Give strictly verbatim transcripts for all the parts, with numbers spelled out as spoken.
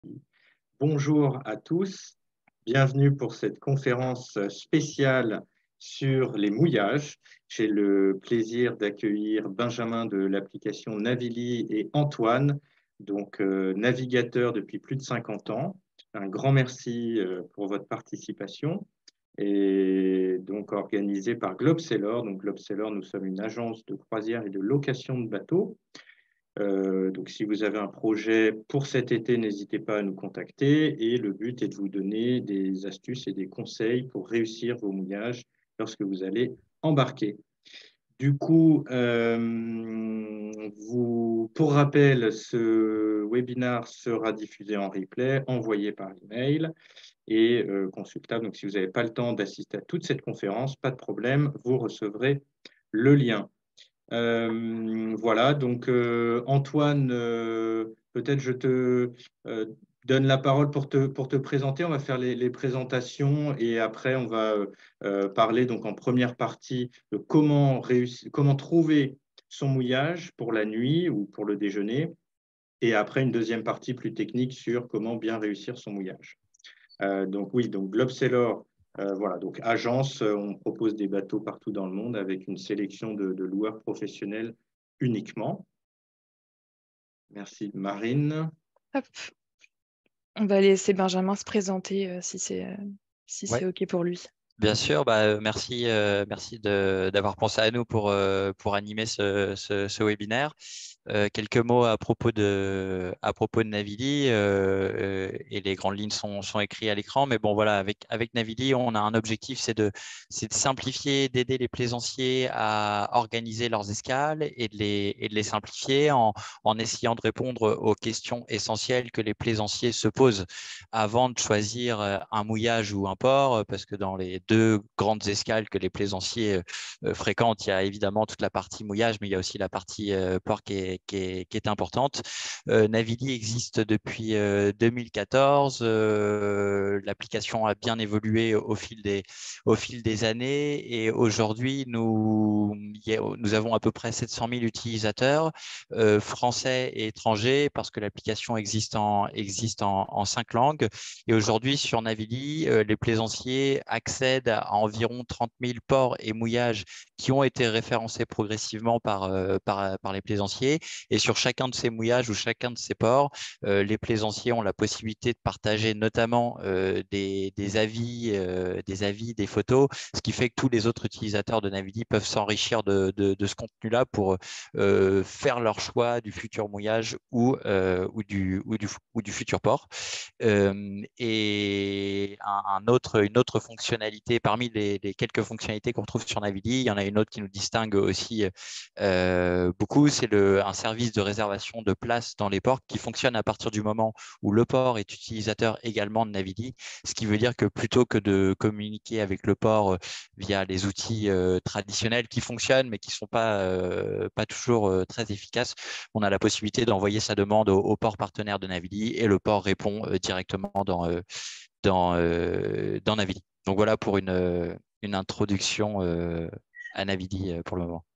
Bonjour à tous, bienvenue pour cette conférence spéciale sur les mouillages. J'ai le plaisir d'accueillir Benjamin de l'application Navili et Antoine, donc euh, navigateur depuis plus de cinquante ans. Un grand merci euh, pour votre participation et donc organisé par Globeseller. Donc Globeseller, nous sommes une agence de croisière et de location de bateaux. Euh, donc, si vous avez un projet pour cet été, n'hésitez pas à nous contacter. Et le but est de vous donner des astuces et des conseils pour réussir vos mouillages lorsque vous allez embarquer. Du coup, euh, vous, pour rappel, ce webinaire sera diffusé en replay, envoyé par email et euh, consultable. Donc, si vous n'avez pas le temps d'assister à toute cette conférence, pas de problème, vous recevrez le lien. Euh, voilà, donc euh, Antoine, euh, peut-être je te euh, donne la parole pour te, pour te présenter. On va faire les, les présentations et après on va euh, parler donc en première partie de comment réussir, comment trouver son mouillage pour la nuit ou pour le déjeuner. Et après une deuxième partie plus technique sur comment bien réussir son mouillage. Euh, donc oui, donc Globeseller, euh, voilà, donc agence, euh, on propose des bateaux partout dans le monde avec une sélection de, de loueurs professionnels uniquement. Merci Marine. Hop. On va laisser Benjamin se présenter euh, si c'est euh, si Ouais, c'est OK pour lui. bien sûr. Bah, euh, merci, euh, merci de- d'avoir pensé à nous pour, euh, pour animer ce, ce, ce webinaire. Euh, quelques mots à propos de, à propos de Navili, euh, euh, et les grandes lignes sont, sont écrites à l'écran. Mais bon, voilà, avec, avec Navili, on a un objectif, c'est de, c'est de simplifier, d'aider les plaisanciers à organiser leurs escales et de les, et de les simplifier en, en essayant de répondre aux questions essentielles que les plaisanciers se posent avant de choisir euh, un mouillage ou un port, euh, parce que dans les deux grandes escales que les plaisanciers euh, euh, fréquentent, il y a évidemment toute la partie mouillage, mais il y a aussi la partie euh, port qui est, qui est, qui est importante. Euh, Navili existe depuis euh, deux mille quatorze. Euh, L'application a bien évolué au fil des, au fil des années et aujourd'hui, nous, nous avons à peu près sept cent mille utilisateurs euh, français et étrangers parce que l'application existe en, existe en, en cinq langues. Et aujourd'hui, sur Navili, euh, les plaisanciers accèdent à environ trente mille ports et mouillages qui ont été référencés progressivement par, euh, par, par les plaisanciers. Et sur chacun de ces mouillages ou chacun de ces ports, euh, les plaisanciers ont la possibilité de partager notamment euh, des, des, avis, euh, des avis, des photos, ce qui fait que tous les autres utilisateurs de Navili peuvent s'enrichir de, de, de ce contenu-là pour euh, faire leur choix du futur mouillage ou, euh, ou, du, ou, du, ou du futur port. Euh, et un, un autre, une autre fonctionnalité, parmi les, les quelques fonctionnalités qu'on trouve sur Navili, il y en a une autre qui nous distingue aussi euh, beaucoup, c'est le, un service de réservation de place dans les ports qui fonctionne à partir du moment où le port est utilisateur également de Navili, ce qui veut dire que plutôt que de communiquer avec le port euh, via les outils euh, traditionnels qui fonctionnent mais qui ne sont pas, euh, pas toujours euh, très efficaces, on a la possibilité d'envoyer sa demande au, au port partenaire de Navili et le port répond euh, directement dans, euh, dans, euh, dans Navili. Donc voilà pour une, euh, une introduction euh, à Navili euh, pour le moment.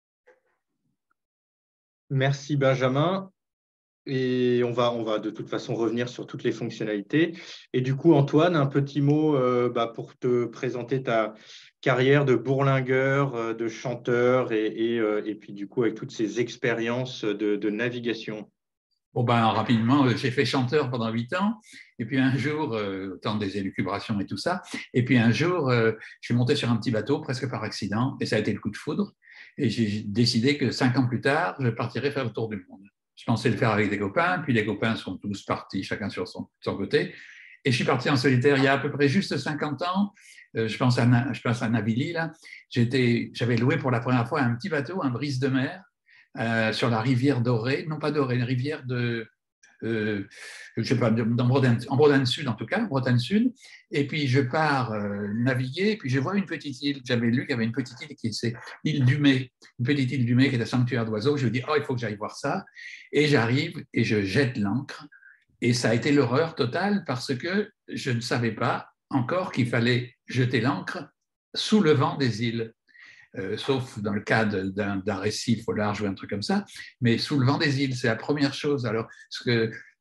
Merci Benjamin. Et on va, on va de toute façon revenir sur toutes les fonctionnalités. Et du coup, Antoine, un petit mot euh, bah, pour te présenter ta carrière de bourlingueur, euh, de chanteur et, et, euh, et puis du coup avec toutes ces expériences de, de navigation. Bon ben, rapidement, j'ai fait chanteur pendant huit ans, et puis un jour, euh, au temps des élucubrations et tout ça, et puis un jour, euh, je suis monté sur un petit bateau presque par accident, et ça a été le coup de foudre, et j'ai décidé que cinq ans plus tard, je partirais faire le tour du monde. Je pensais le faire avec des copains, puis les copains sont tous partis, chacun sur son, son côté, et je suis parti en solitaire il y a à peu près juste cinquante ans. Euh, je pense à, je pense à Navili, là. J'avais loué pour la première fois un petit bateau, un brise de mer, euh, sur la rivière Dorée, non pas Dorée, une rivière de, euh, je sais pas, dans Bretagne, en Bretagne Sud en tout cas, Bretagne Sud. Et puis je pars euh, naviguer, et puis je vois une petite île. J'avais lu qu'il y avait une petite île qui c'est l'île du Mai, une petite île du Mai qui est un sanctuaire d'oiseaux. Je me dis, oh, il faut que j'aille voir ça. Et j'arrive et je jette l'ancre. Et ça a été l'horreur totale parce que je ne savais pas encore qu'il fallait jeter l'ancre sous le vent des îles. Euh, sauf dans le cas d'un récif au large ou un truc comme ça, mais sous le vent des îles, c'est la première chose. Alors, ce que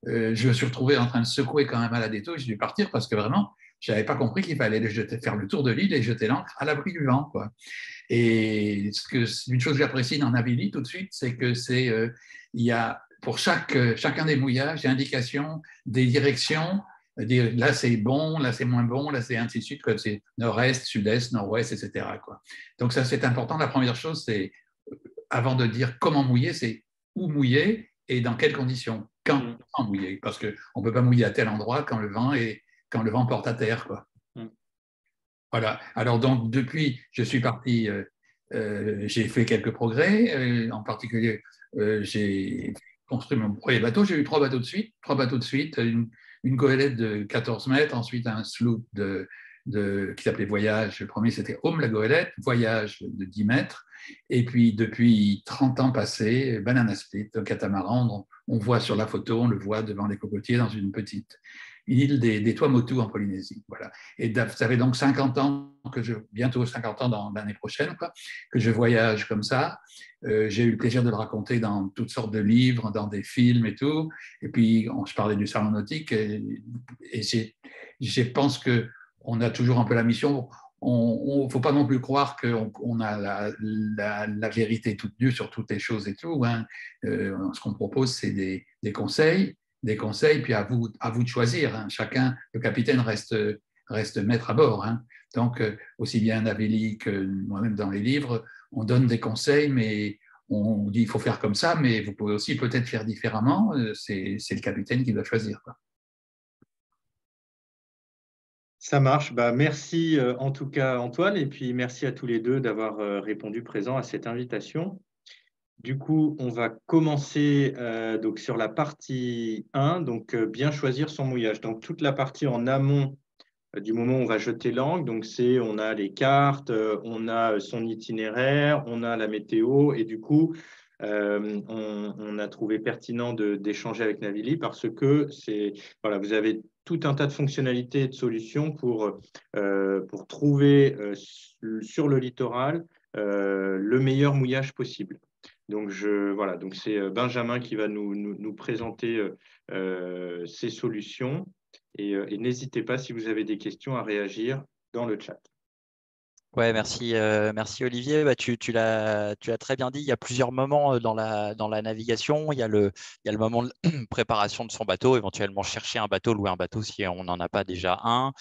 euh, je me suis retrouvé en train de secouer quand même à la détour et j'ai dû partir parce que vraiment, je n'avais pas compris qu'il fallait jeter, faire le tour de l'île et jeter l'ancre à l'abri du vent, quoi. Et ce que, une chose que j'apprécie dans Navili tout de suite, c'est que c'est, euh, il y a pour chaque, chacun des mouillages, des indications, des directions. Dire, là c'est bon, là c'est moins bon, là c'est ainsi de suite, c'est nord-est, sud-est, nord-ouest, et cetera, quoi. Donc ça c'est important. La première chose, c'est avant de dire comment mouiller, c'est où mouiller et dans quelles conditions, quand, quand mouiller, parce qu'on ne peut pas mouiller à tel endroit quand le vent, est, quand le vent porte à terre, quoi. Mm. Voilà. Alors donc depuis, je suis parti, euh, euh, j'ai fait quelques progrès, euh, en particulier euh, j'ai construit mon premier bateau, j'ai eu trois bateaux de suite, trois bateaux de suite, une, une goélette de quatorze mètres, ensuite un sloop de, de, qui s'appelait Voyage, le premier c'était Home la goélette, Voyage de dix mètres, et puis depuis trente ans passés, Banana Split, un catamaran, on, on voit sur la photo, on le voit devant les cocotiers dans une petite île des, des Tuamotu en Polynésie. Voilà. Et ça fait donc cinquante ans, que je, bientôt cinquante ans dans l'année prochaine, quoi, que je voyage comme ça. Euh, j'ai eu le plaisir de le raconter dans toutes sortes de livres, dans des films et tout. Et puis, on, je parlais du salon nautique et, et je pense qu'on a toujours un peu la mission. Il ne faut pas non plus croire qu'on on a la, la, la vérité toute nue sur toutes les choses et tout. Hein. Euh, ce qu'on propose, c'est des, des conseils, des conseils, puis à vous, à vous de choisir. Hein. Chacun, le capitaine reste, reste maître à bord. Hein. Donc, aussi bien Navili que moi-même dans les livres, on donne des conseils, mais on dit il faut faire comme ça, mais vous pouvez aussi peut-être faire différemment. C'est, c'est le capitaine qui doit choisir, quoi. Ça marche. Bah, merci euh, en tout cas Antoine, et puis merci à tous les deux d'avoir euh, répondu présent à cette invitation. Du coup, on va commencer euh, donc, sur la partie un, donc euh, bien choisir son mouillage. Donc toute la partie en amont euh, du moment où on va jeter l'ancre, donc c'est on a les cartes, euh, on a son itinéraire, on a la météo, et du coup, euh, on, on a trouvé pertinent de, d'échanger avec Navili parce que c'est, voilà, vous avez tout un tas de fonctionnalités et de solutions pour, euh, pour trouver euh, sur le littoral euh, le meilleur mouillage possible. Donc, je, voilà, donc c'est Benjamin qui va nous, nous, nous présenter euh, ces solutions. Et, euh, et n'hésitez pas, si vous avez des questions, à réagir dans le chat. Ouais, merci, euh, merci Olivier. Bah, tu, tu l'as, tu l'as très bien dit. Il y a plusieurs moments dans la, dans la navigation. Il y a le, il y a le moment de préparation de son bateau, éventuellement chercher un bateau, louer un bateau si on n'en a pas déjà un.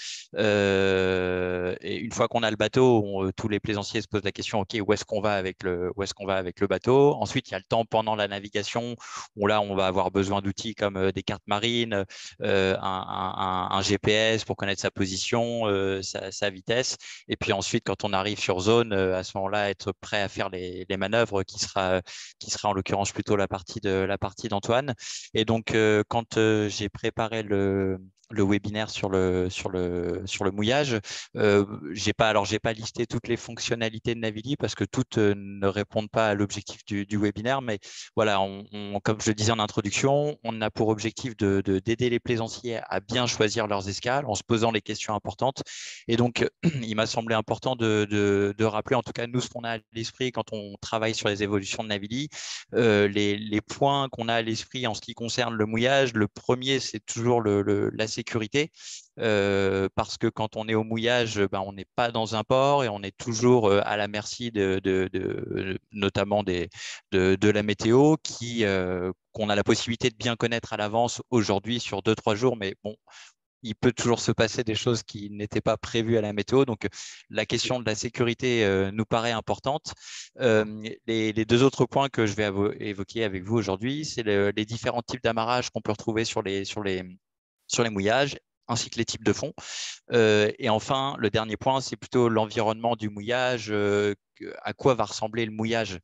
Euh, et une fois qu'on a le bateau, on, tous les plaisanciers se posent la question, ok, où est-ce qu'on va avec le, où est-ce qu'on va avec le bateau? Ensuite, il y a le temps pendant la navigation où là, on va avoir besoin d'outils comme des cartes marines, euh, un, un, un G P S pour connaître sa position, euh, sa, sa vitesse. Et puis ensuite, quand on arrive sur zone, euh, à ce moment-là, être prêt à faire les, les manœuvres, qui sera, qui sera en l'occurrence plutôt la partie de la partie d'Antoine. Et donc, euh, quand euh, j'ai préparé le le webinaire sur le sur le sur le mouillage, euh, j'ai pas alors j'ai pas listé toutes les fonctionnalités de Navili parce que toutes euh, ne répondent pas à l'objectif du, du webinaire, mais voilà, on, on, comme je le disais en introduction, on a pour objectif de, de d'aider les plaisanciers à bien choisir leurs escales en se posant les questions importantes. Et donc, il m'a semblé important de, de, de rappeler, en tout cas nous, ce qu'on a à l'esprit quand on travaille sur les évolutions de Navili, euh, les, les points qu'on a à l'esprit en ce qui concerne le mouillage. Le premier, c'est toujours le, le, la sécurité, euh, parce que quand on est au mouillage, ben, on n'est pas dans un port et on est toujours euh, à la merci de, de, de notamment des, de, de la météo, qui euh, qu'on a la possibilité de bien connaître à l'avance aujourd'hui sur deux, trois jours, mais bon, il peut toujours se passer des choses qui n'étaient pas prévues à la météo. Donc, la question de la sécurité euh, nous paraît importante. Euh, les, les deux autres points que je vais évoquer avec vous aujourd'hui, c'est le, les différents types d'amarrage qu'on peut retrouver sur les, sur, les, sur les mouillages, ainsi que les types de fonds. Euh, et enfin, le dernier point, c'est plutôt l'environnement du mouillage. Euh, à quoi va ressembler le mouillage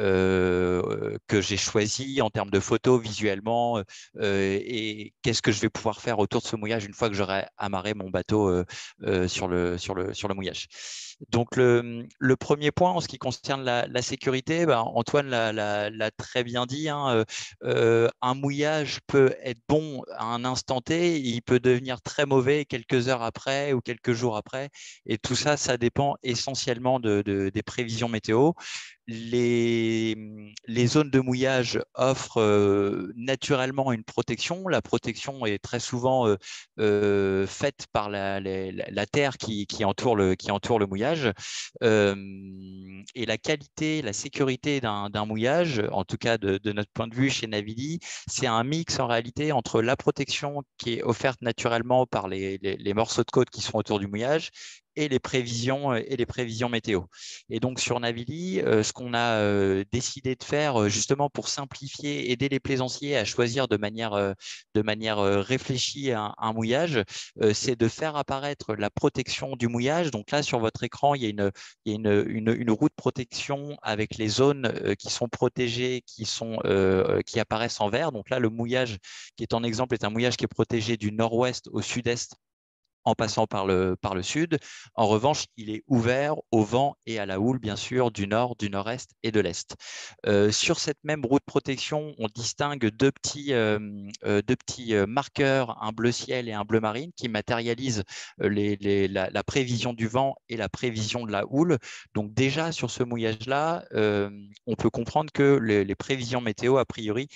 euh, que j'ai choisi en termes de photos, visuellement, euh, et qu'est-ce que je vais pouvoir faire autour de ce mouillage une fois que j'aurai amarré mon bateau euh, euh, sur, le, sur, le, sur le mouillage. Donc, le, le premier point en ce qui concerne la, la sécurité, ben, Antoine l'a, l'a, l'a très bien dit, hein, euh, un mouillage peut être bon à un instant T, il peut devenir très mauvais quelques heures après ou quelques jours après, et tout ça, ça dépend essentiellement de, de, des prévisions météo. Les, les zones de mouillage offrent euh, naturellement une protection. La protection est très souvent euh, euh, faite par la, la, la terre qui, qui, entoure le, qui entoure le mouillage. Euh, et la qualité, la sécurité d'un d'un mouillage, en tout cas de, de notre point de vue chez Navili, c'est un mix en réalité entre la protection qui est offerte naturellement par les, les, les morceaux de côte qui sont autour du mouillage et les prévisions et les prévisions météo. Et donc sur Navili, euh, ce qu'on a euh, décidé de faire justement pour simplifier, aider les plaisanciers à choisir de manière, euh, de manière euh, réfléchie un, un mouillage, euh, c'est de faire apparaître la protection du mouillage. Donc là sur votre écran, il y a une, il y a une, une, une roue de protection avec les zones euh, qui sont protégées, qui, sont, euh, qui apparaissent en vert. Donc là, le mouillage qui est en exemple est un mouillage qui est protégé du nord-ouest au sud-est en passant par le, par le sud. En revanche, il est ouvert au vent et à la houle, bien sûr, du nord, du nord-est et de l'est. Euh, sur cette même roue de protection, on distingue deux petits, euh, euh, deux petits marqueurs, un bleu ciel et un bleu marine, qui matérialisent les, les, la, la prévision du vent et la prévision de la houle. Donc déjà, sur ce mouillage-là, euh, on peut comprendre que les, les prévisions météo, a priori,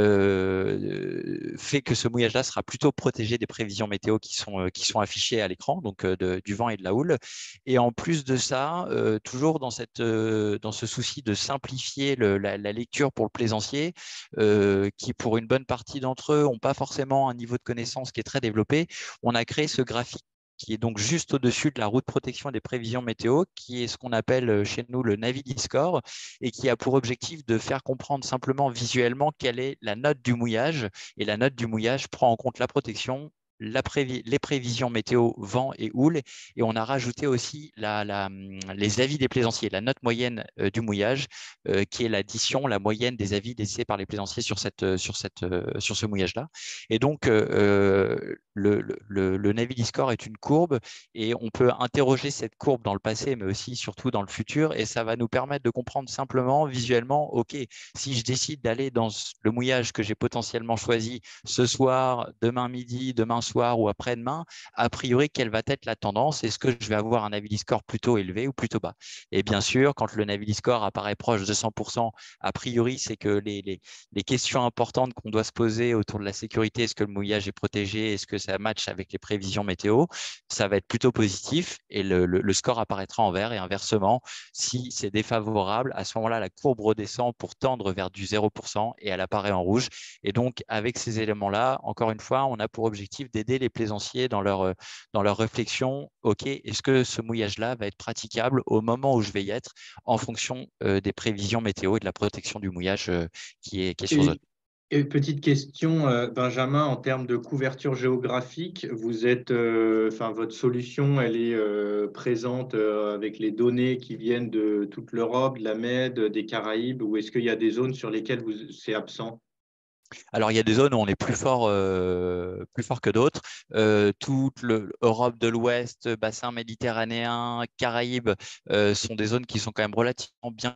euh, fait que ce mouillage-là sera plutôt protégé des prévisions météo qui sont, qui sont affichées à l'écran, donc euh, de, du vent et de la houle. Et en plus de ça, euh, toujours dans, cette, euh, dans ce souci de simplifier le, la, la lecture pour le plaisancier, euh, qui pour une bonne partie d'entre eux n'ont pas forcément un niveau de connaissance qui est très développé, on a créé ce graphique qui est donc juste au-dessus de la roue de protection des prévisions météo, qui est ce qu'on appelle chez nous le Navili Score, et qui a pour objectif de faire comprendre simplement visuellement quelle est la note du mouillage. Et la note du mouillage prend en compte la protection, La prévi les prévisions météo, vent et houle, et on a rajouté aussi la, la, les avis des plaisanciers, la note moyenne euh, du mouillage, euh, qui est l'addition, la moyenne des avis laissés par les plaisanciers sur, cette, sur, cette, euh, sur ce mouillage-là. Et donc, euh, le, le, le Navili Score est une courbe, et on peut interroger cette courbe dans le passé, mais aussi surtout dans le futur, et ça va nous permettre de comprendre simplement, visuellement, OK, si je décide d'aller dans le mouillage que j'ai potentiellement choisi ce soir, demain midi, demain soir, soir ou après-demain, a priori, quelle va être la tendance? Est-ce que je vais avoir un Navili Score plutôt élevé ou plutôt bas? Et bien sûr, quand le Navili Score apparaît proche de cent pour cent, a priori, c'est que les, les, les questions importantes qu'on doit se poser autour de la sécurité, est-ce que le mouillage est protégé? Est-ce que ça matche avec les prévisions météo? Ça va être plutôt positif et le, le, le score apparaîtra en vert. Et inversement, si c'est défavorable, à ce moment-là, la courbe redescend pour tendre vers du zéro pour cent et elle apparaît en rouge. Et donc, avec ces éléments-là, encore une fois, on a pour objectif d'aider les plaisanciers dans leur, dans leur réflexion. OK, est-ce que ce mouillage-là va être praticable au moment où je vais y être en fonction euh, des prévisions météo et de la protection du mouillage euh, qui, est, qui est sur zone. Et petite question, euh, Benjamin, en termes de couverture géographique, vous êtes, euh, enfin, votre solution, elle est euh, présente euh, avec les données qui viennent de toute l'Europe, de la Med, des Caraïbes, ou est-ce qu'il y a des zones sur lesquelles vous, c'est absent? Alors, il y a des zones où on est plus fort, euh, plus fort que d'autres. Euh, toute l'Europe de l'Ouest, bassin méditerranéen, Caraïbes euh, sont des zones qui sont quand même relativement bien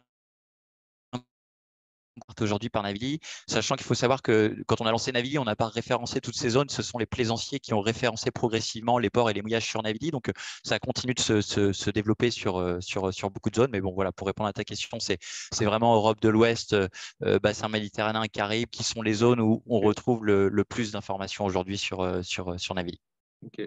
aujourd'hui par Navili, sachant qu'il faut savoir que quand on a lancé Navili, on n'a pas référencé toutes ces zones, ce sont les plaisanciers qui ont référencé progressivement les ports et les mouillages sur Navili, donc ça continue de se, se, se développer sur, sur, sur beaucoup de zones, mais bon voilà, pour répondre à ta question, c'est vraiment Europe de l'Ouest, euh, bassin méditerranéen, Caraïbes, qui sont les zones où on retrouve le, le plus d'informations aujourd'hui sur, sur, sur Navili. Ok,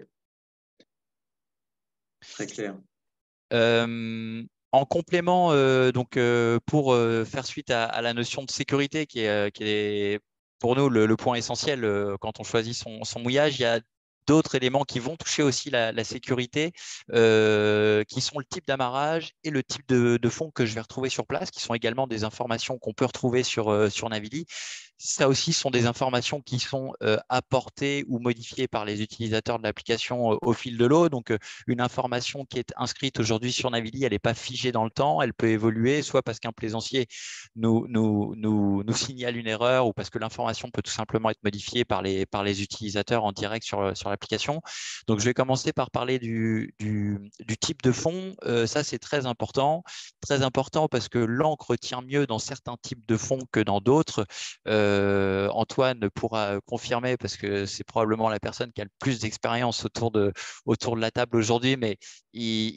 très clair. Euh, En complément, euh, donc euh, pour euh, faire suite à, à la notion de sécurité qui est, euh, qui est pour nous le, le point essentiel euh, quand on choisit son, son mouillage, il y a d'autres éléments qui vont toucher aussi la, la sécurité, euh, qui sont le type d'amarrage et le type de, de fond que je vais retrouver sur place, qui sont également des informations qu'on peut retrouver sur, euh, sur Navili. Ça aussi sont des informations qui sont euh, apportées ou modifiées par les utilisateurs de l'application euh, au fil de l'eau. Donc, euh, une information qui est inscrite aujourd'hui sur Navili, elle n'est pas figée dans le temps, elle peut évoluer, soit parce qu'un plaisancier nous, nous, nous, nous signale une erreur ou parce que l'information peut tout simplement être modifiée par les, par les utilisateurs en direct sur, sur l'application. Donc, je vais commencer par parler du, du, du type de fond. Euh, ça, c'est très important. Très important parce que l'encre tient mieux dans certains types de fonds que dans d'autres. Euh, Euh, Antoine pourra confirmer parce que c'est probablement la personne qui a le plus d'expérience autour de, autour de la table aujourd'hui, mais il,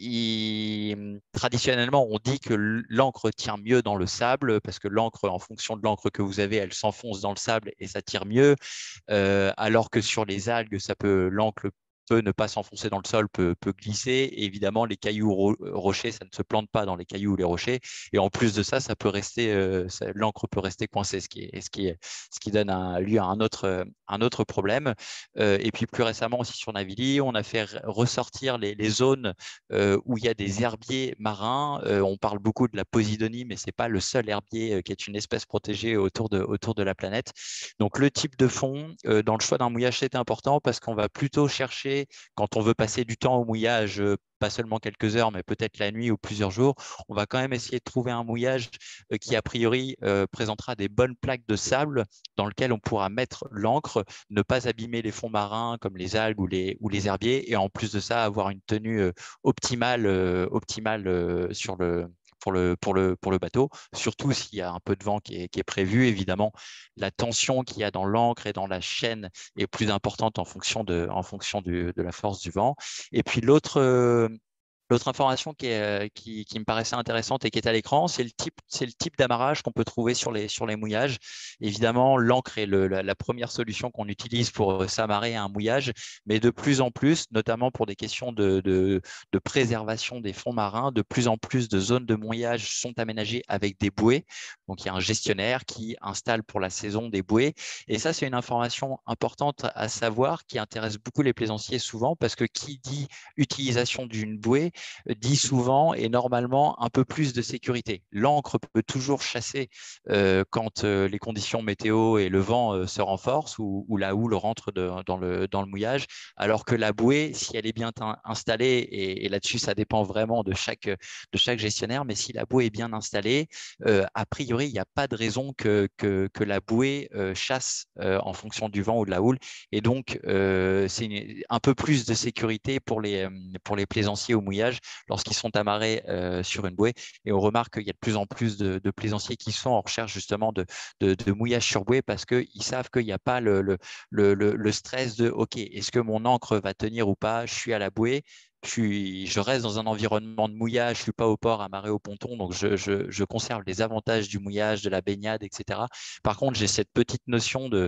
il, traditionnellement, on dit que l'encre tient mieux dans le sable parce que l'encre, en fonction de l'encre que vous avez, elle s'enfonce dans le sable et ça tire mieux, euh, alors que sur les algues, ça peut, l'encre peut ne pas s'enfoncer dans le sol, peut, peut glisser. Et évidemment, les cailloux ro rochers, ça ne se plante pas dans les cailloux ou les rochers. Et en plus de ça, ça peut rester, euh, l'encre peut rester coincée, ce qui, est, ce qui, est, ce qui donne un, lieu à un autre, un autre problème. Euh, et puis plus récemment aussi sur Navili, on a fait ressortir les, les zones euh, où il y a des herbiers marins. Euh, on parle beaucoup de la posidonie, mais ce n'est pas le seul herbier euh, qui est une espèce protégée autour de, autour de la planète. Donc le type de fond, euh, dans le choix d'un mouillage, c'est important parce qu'on va plutôt chercher, quand on veut passer du temps au mouillage, euh, pas seulement quelques heures, mais peut-être la nuit ou plusieurs jours, on va quand même essayer de trouver un mouillage euh, qui, a priori, euh, présentera des bonnes plaques de sable dans lequel on pourra mettre l'encre, ne pas abîmer les fonds marins comme les algues ou les, ou les herbiers, et en plus de ça, avoir une tenue euh, optimale, euh, optimale euh, sur le, pour le, pour le, pour le bateau, surtout s'il y a un peu de vent qui est, qui est prévu. Évidemment, la tension qu'il y a dans l'encre et dans la chaîne est plus importante en fonction de, en fonction du, de la force du vent. Et puis l'autre, euh, L'autre information qui, est, qui, qui, me paraissait intéressante et qui est à l'écran, c'est le type, c'est le type d'amarrage qu'on peut trouver sur les, sur les mouillages. Évidemment, l'encre est le, la, la première solution qu'on utilise pour s'amarrer à un mouillage, mais de plus en plus, notamment pour des questions de, de, de préservation des fonds marins, de plus en plus de zones de mouillage sont aménagées avec des bouées. Donc, il y a un gestionnaire qui installe pour la saison des bouées. Et ça, c'est une information importante à savoir qui intéresse beaucoup les plaisanciers souvent parce que qui dit utilisation d'une bouée dit souvent et normalement un peu plus de sécurité. L'encre peut toujours chasser euh, quand euh, les conditions météo et le vent euh, se renforcent ou, ou la houle rentre de, dans, le, dans le mouillage, alors que la bouée, si elle est bien installée, et, et là-dessus ça dépend vraiment de chaque, de chaque gestionnaire, mais si la bouée est bien installée, euh, a priori il n'y a pas de raison que, que, que la bouée euh, chasse euh, en fonction du vent ou de la houle, et donc euh, c'est un peu plus de sécurité pour les, pour les plaisanciers au mouillage lorsqu'ils sont amarrés euh, sur une bouée. Et on remarque qu'il y a de plus en plus de, de plaisanciers qui sont en recherche justement de, de, de mouillage sur bouée parce qu'ils savent qu'il n'y a pas le, le, le, le stress de « Ok, est-ce que mon encre va tenir ou pas? Je suis à la bouée. » Je, suis, je reste dans un environnement de mouillage, je ne suis pas au port amarré au ponton, donc je, je, je conserve les avantages du mouillage, de la baignade, et cetera. Par contre, j'ai cette petite notion de,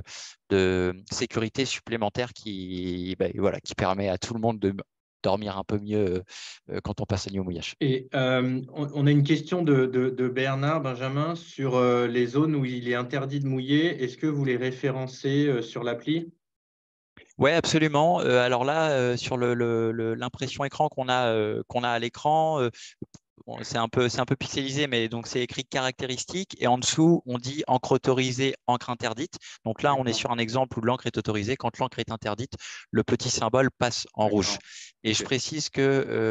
de sécurité supplémentaire qui, ben, voilà, qui permet à tout le monde de dormir un peu mieux euh, quand on passe la nuit au mouillage. Et euh, on, on a une question de, de, de Bernard Benjamin sur euh, les zones où il est interdit de mouiller. Est-ce que vous les référencez euh, sur l'appli? Oui, absolument. Euh, alors là, euh, sur l'impression écran qu'on a, euh, qu'on a à l'écran, euh, bon, c'est un peu, c'est un peu pixelisé, mais donc c'est écrit caractéristiques et en dessous, on dit encre autorisée, encre interdite. Donc là, on est sur un exemple où l'encre est autorisée. Quand l'encre est interdite, le petit symbole passe en rouge. Et okay. Je précise qu'il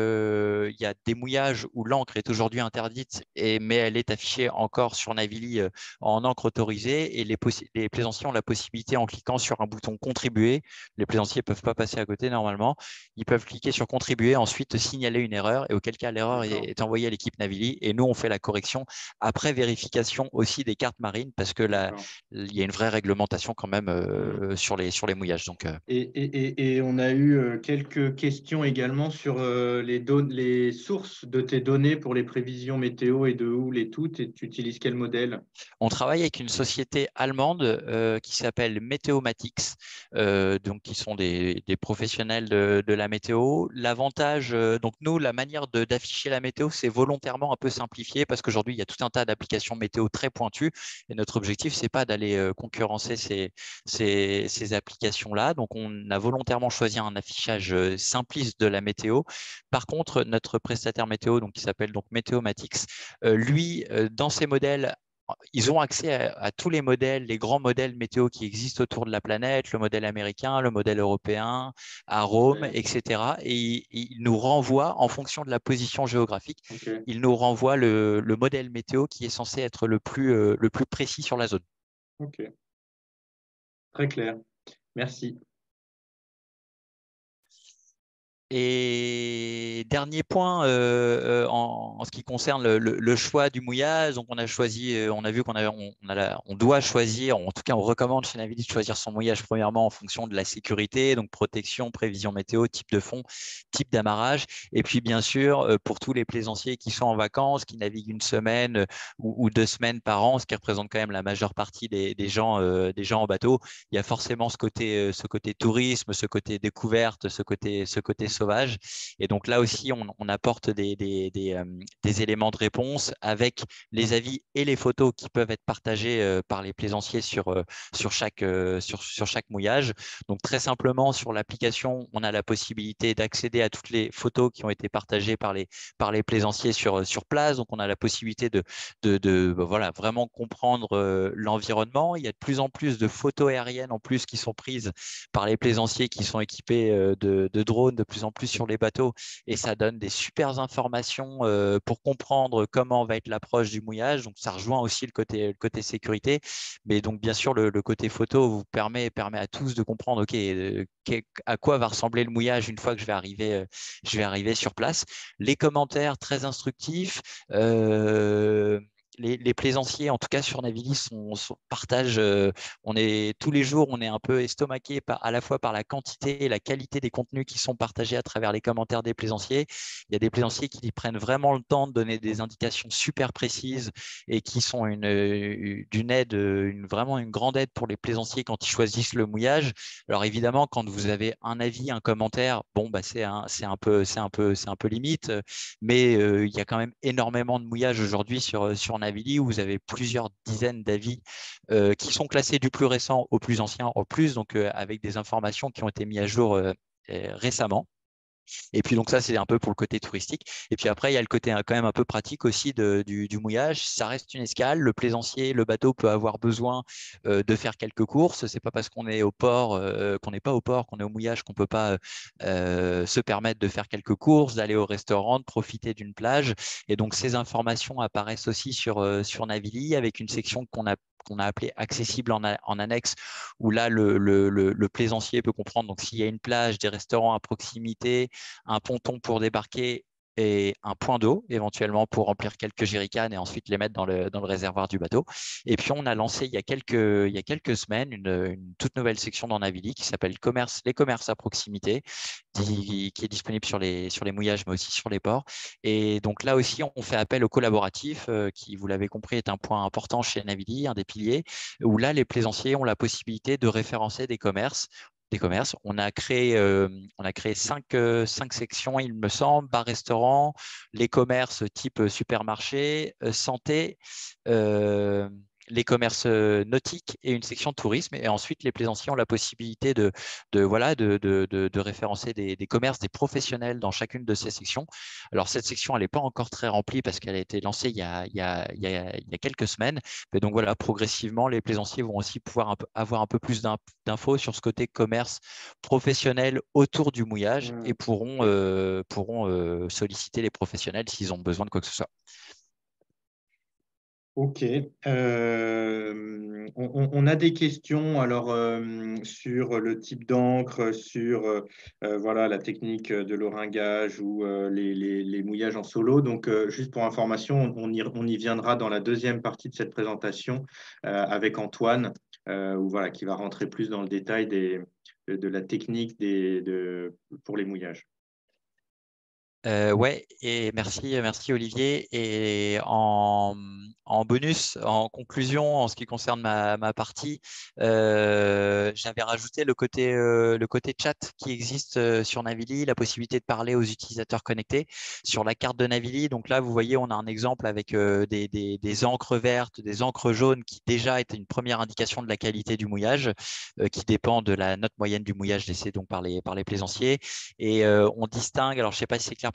euh, y a des mouillages où l'encre est aujourd'hui interdite, et, mais elle est affichée encore sur Navili euh, en encre autorisée. Et les, les plaisanciers ont la possibilité, en cliquant sur un bouton contribuer, les plaisanciers ne peuvent pas passer à côté normalement, ils peuvent cliquer sur contribuer, ensuite signaler une erreur, et auquel cas l'erreur est, est envoyée à l'équipe Navili et nous on fait la correction après vérification aussi des cartes marines parce que là il y a une vraie réglementation quand même euh, mmh. sur les sur les mouillages. Donc euh... et, et, et on a eu quelques questions également sur euh, les, les sources de tes données pour les prévisions météo et de houle et tout. Et tu utilises quel modèle? On travaille avec une société allemande euh, qui s'appelle Meteomatics, euh, donc qui sont des, des professionnels de, de la météo. L'avantage, euh, donc nous, la manière d'afficher la météo, c'est volontairement un peu simplifié parce qu'aujourd'hui, il y a tout un tas d'applications météo très pointues et notre objectif, c'est pas d'aller euh, concurrencer ces, ces, ces applications-là. Donc, on a volontairement choisi un affichage simpliste de la météo. Par contre, notre prestataire météo, donc qui s'appelle donc Meteomatics, euh, lui, euh, dans ses modèles, ils ont accès à, à tous les modèles, les grands modèles météo qui existent autour de la planète, le modèle américain, le modèle européen, à Rome, ouais. et cetera. Et ils, ils nous renvoient, en fonction de la position géographique, okay. ils nous renvoient le, le modèle météo qui est censé être le plus, euh, le plus précis sur la zone. Ok. Très clair. Merci. Et dernier point euh, en, en ce qui concerne le, le, le choix du mouillage. Donc, on a choisi, on a vu qu'on a, on, on, a la, on doit choisir, en tout cas, on recommande chez Navili de choisir son mouillage premièrement en fonction de la sécurité, donc protection, prévision météo, type de fond, type d'amarrage. Et puis, bien sûr, pour tous les plaisanciers qui sont en vacances, qui naviguent une semaine ou, ou deux semaines par an, ce qui représente quand même la majeure partie des, des, gens, euh, des gens en bateau, il y a forcément ce côté, ce côté tourisme, ce côté découverte, ce côté, ce côté sauvage. Et donc là aussi, on, on apporte des, des, des, euh, des éléments de réponse avec les avis et les photos qui peuvent être partagés euh, par les plaisanciers sur, euh, sur, chaque, euh, sur, sur chaque mouillage. Donc très simplement, sur l'application, on a la possibilité d'accéder à toutes les photos qui ont été partagées par les, par les plaisanciers sur, sur place. Donc on a la possibilité de, de, de bah, voilà, vraiment comprendre euh, l'environnement. Il y a de plus en plus de photos aériennes en plus qui sont prises par les plaisanciers qui sont équipés euh, de, de drones de plus en plus sur les bateaux, et ça donne des super informations euh, pour comprendre comment va être l'approche du mouillage. Donc ça rejoint aussi le côté, le côté sécurité, mais donc bien sûr le, le côté photo vous permet, permet à tous de comprendre ok euh, à quoi va ressembler le mouillage une fois que je vais arriver, euh, je vais arriver sur place. Les commentaires très instructifs. Euh, Les, les plaisanciers, en tout cas sur Navili, sont, sont, partagent. Euh, on est tous les jours, on est un peu estomaqué par, à la fois par la quantité et la qualité des contenus qui sont partagés à travers les commentaires des plaisanciers. Il y a des plaisanciers qui prennent vraiment le temps de donner des indications super précises et qui sont une, d'une aide, une, vraiment une grande aide pour les plaisanciers quand ils choisissent le mouillage. Alors évidemment, quand vous avez un avis, un commentaire, bon bah c'est un, c'est un peu, c'est un peu, c'est un peu limite, mais euh, il y a quand même énormément de mouillages aujourd'hui sur sur Navili où vous avez plusieurs dizaines d'avis euh, qui sont classés du plus récent au plus ancien en plus, donc euh, avec des informations qui ont été mises à jour euh, récemment. Et puis donc ça, c'est un peu pour le côté touristique. Et puis après, il y a le côté quand même un peu pratique aussi de, du, du mouillage. Ça reste une escale. Le plaisancier, le bateau peut avoir besoin euh, de faire quelques courses. C'est pas parce qu'on est au port, euh, qu'on n'est pas au port, qu'on est au mouillage, qu'on peut pas euh, se permettre de faire quelques courses, d'aller au restaurant, de profiter d'une plage. Et donc ces informations apparaissent aussi sur, euh, sur Navili avec une section qu'on a qu'on a appelé accessible en, a, en annexe, où là, le, le, le, le plaisancier peut comprendre. Donc, s'il y a une plage, des restaurants à proximité, un ponton pour débarquer et un point d'eau, éventuellement pour remplir quelques jerrycans et ensuite les mettre dans le, dans le réservoir du bateau. Et puis, on a lancé il y a quelques, il y a quelques semaines une, une toute nouvelle section dans Navili qui s'appelle commerce, les commerces à proximité, qui, qui est disponible sur les, sur les mouillages, mais aussi sur les ports. Et donc là aussi, on fait appel au collaboratif, euh, qui, vous l'avez compris, est un point important chez Navili, un des piliers, où là, les plaisanciers ont la possibilité de référencer des commerces des commerces. On a créé, euh, on a créé cinq, euh, cinq sections, il me semble, bar, restaurant, les commerces type supermarché, euh, santé, euh, les commerces nautiques et une section tourisme. Et ensuite, les plaisanciers ont la possibilité de, de, voilà, de, de, de, de référencer des, des commerces, des professionnels dans chacune de ces sections. Alors, cette section, elle n'est pas encore très remplie parce qu'elle a été lancée il y a, il y a, il y a, il y a quelques semaines. Mais donc, voilà, progressivement, les plaisanciers vont aussi pouvoir un peu, avoir un peu plus d'infos sur ce côté commerce professionnel autour du mouillage et pourront, euh, pourront euh, solliciter les professionnels s'ils ont besoin de quoi que ce soit. Ok. Euh, on, on a des questions alors euh, sur le type d'encre, sur euh, voilà la technique de l'oringage ou euh, les, les, les mouillages en solo. Donc euh, juste pour information, on y, on y viendra dans la deuxième partie de cette présentation euh, avec Antoine, euh, où, voilà, qui va rentrer plus dans le détail des, de, de la technique des, de, pour les mouillages. Euh, ouais, et merci, merci Olivier. Et en, en bonus, en conclusion, en ce qui concerne ma, ma partie, euh, j'avais rajouté le côté, euh, le côté chat qui existe euh, sur Navili, la possibilité de parler aux utilisateurs connectés sur la carte de Navili. Donc là, vous voyez, on a un exemple avec euh, des, des, des encres vertes, des encres jaunes qui déjà étaient une première indication de la qualité du mouillage, euh, qui dépend de la note moyenne du mouillage laissé donc par les, par les plaisanciers. Et euh, on distingue, alors je ne sais pas si c'est clair pour tout le,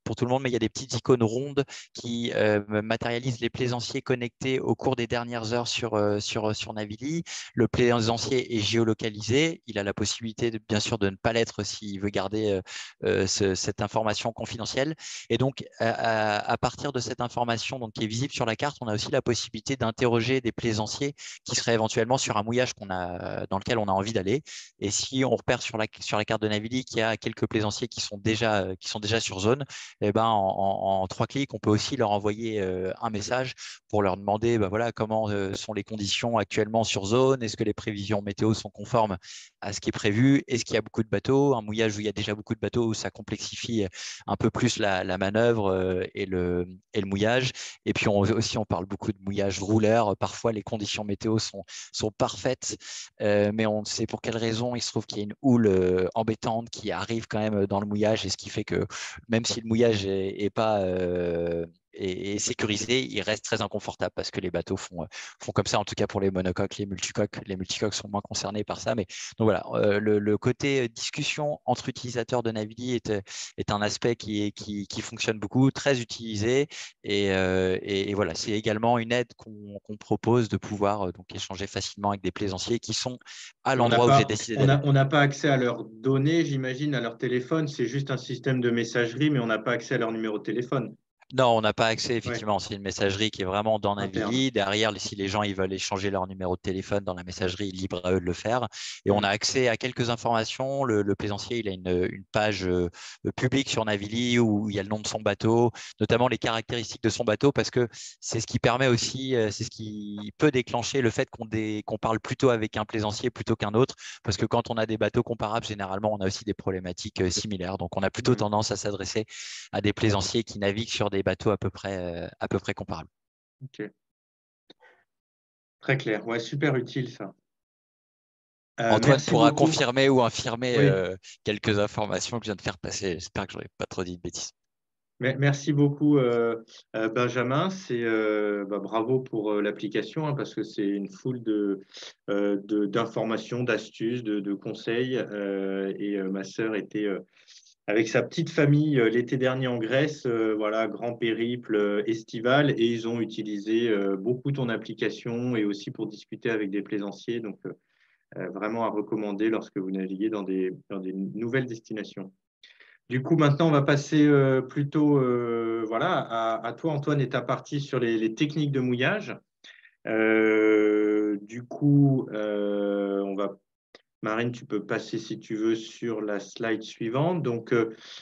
pour tout le monde, mais il y a des petites icônes rondes qui euh, matérialisent les plaisanciers connectés au cours des dernières heures sur, euh, sur, sur Navili. Le plaisancier est géolocalisé. Il a la possibilité, de, bien sûr, de ne pas l'être s'il veut garder euh, ce, cette information confidentielle. Et donc, à, à partir de cette information donc, qui est visible sur la carte, on a aussi la possibilité d'interroger des plaisanciers qui seraient éventuellement sur un mouillage qu'on a, dans lequel on a envie d'aller. Et si on repère sur la, sur la carte de Navili qu'il y a quelques plaisanciers qui sont déjà, qui sont déjà sur zone, eh ben, en, en, en trois clics, on peut aussi leur envoyer euh, un message pour leur demander ben voilà, comment euh, sont les conditions actuellement sur zone, est-ce que les prévisions météo sont conformes à ce qui est prévu, est-ce qu'il y a beaucoup de bateaux, un mouillage où il y a déjà beaucoup de bateaux, où ça complexifie un peu plus la, la manœuvre euh, et, le, et le mouillage. Et puis on, aussi, on parle beaucoup de mouillage rouleur. Parfois, les conditions météo sont, sont parfaites, euh, mais on sait pour quelle raison il se trouve qu'il y a une houle euh, embêtante qui arrive quand même dans le mouillage, et ce qui fait que même si le mouillage est, est pas euh, est, est sécurisé, il reste très inconfortable parce que les bateaux font, font comme ça, en tout cas pour les monocoques, les multicoques. Les multicoques sont moins concernés par ça. Mais donc voilà, euh, le, le côté discussion entre utilisateurs de Navili est, est un aspect qui, est, qui, qui fonctionne beaucoup, très utilisé. Et, euh, et, et voilà, c'est également une aide qu'on qu'on propose de pouvoir euh, donc échanger facilement avec des plaisanciers qui sont à l'endroit où j'ai décidé On d'aller. n'a pas accès à leurs données, j'imagine, à leur téléphone. C'est juste un système de messagerie, mais on n'a pas accès à leur numéro de téléphone. Non, on n'a pas accès, Ouais. effectivement. C'est une messagerie qui est vraiment dans Navili. Derrière, si les gens ils veulent échanger leur numéro de téléphone dans la messagerie, libre à eux de le faire. Et mmh. on a accès à quelques informations. Le, le plaisancier, il a une, une page euh, publique sur Navili où il y a le nom de son bateau, notamment les caractéristiques de son bateau, parce que c'est ce qui permet aussi, euh, c'est ce qui peut déclencher le fait qu'on qu'on parle plutôt avec un plaisancier plutôt qu'un autre, parce que quand on a des bateaux comparables, généralement, on a aussi des problématiques euh, similaires. Donc, on a plutôt mmh. tendance à s'adresser à des plaisanciers qui naviguent sur des bateaux à peu près, euh, à peu près comparables. Ok. Très clair. Ouais, super utile ça. Euh, Antoine pourra beaucoup. confirmer ou infirmer oui. euh, quelques informations que je viens de faire passer. J'espère que je n'aurai pas trop dit de bêtises. Merci beaucoup, euh, Benjamin. C'est euh, bah, bravo pour euh, l'application hein, parce que c'est une foule de euh, d'informations, d'astuces, de, de conseils. Euh, et euh, ma sœur était euh, avec sa petite famille euh, l'été dernier en Grèce, euh, voilà, grand périple euh, estival, et ils ont utilisé euh, beaucoup ton application et aussi pour discuter avec des plaisanciers. Donc euh, vraiment à recommander lorsque vous naviguez dans des, dans des nouvelles destinations. Du coup, maintenant, on va passer euh, plutôt euh, voilà, à, à toi, Antoine, et ta partie sur les, les techniques de mouillage. Euh, du coup, euh, on va, Marine, tu peux passer, si tu veux, sur la slide suivante. Donc,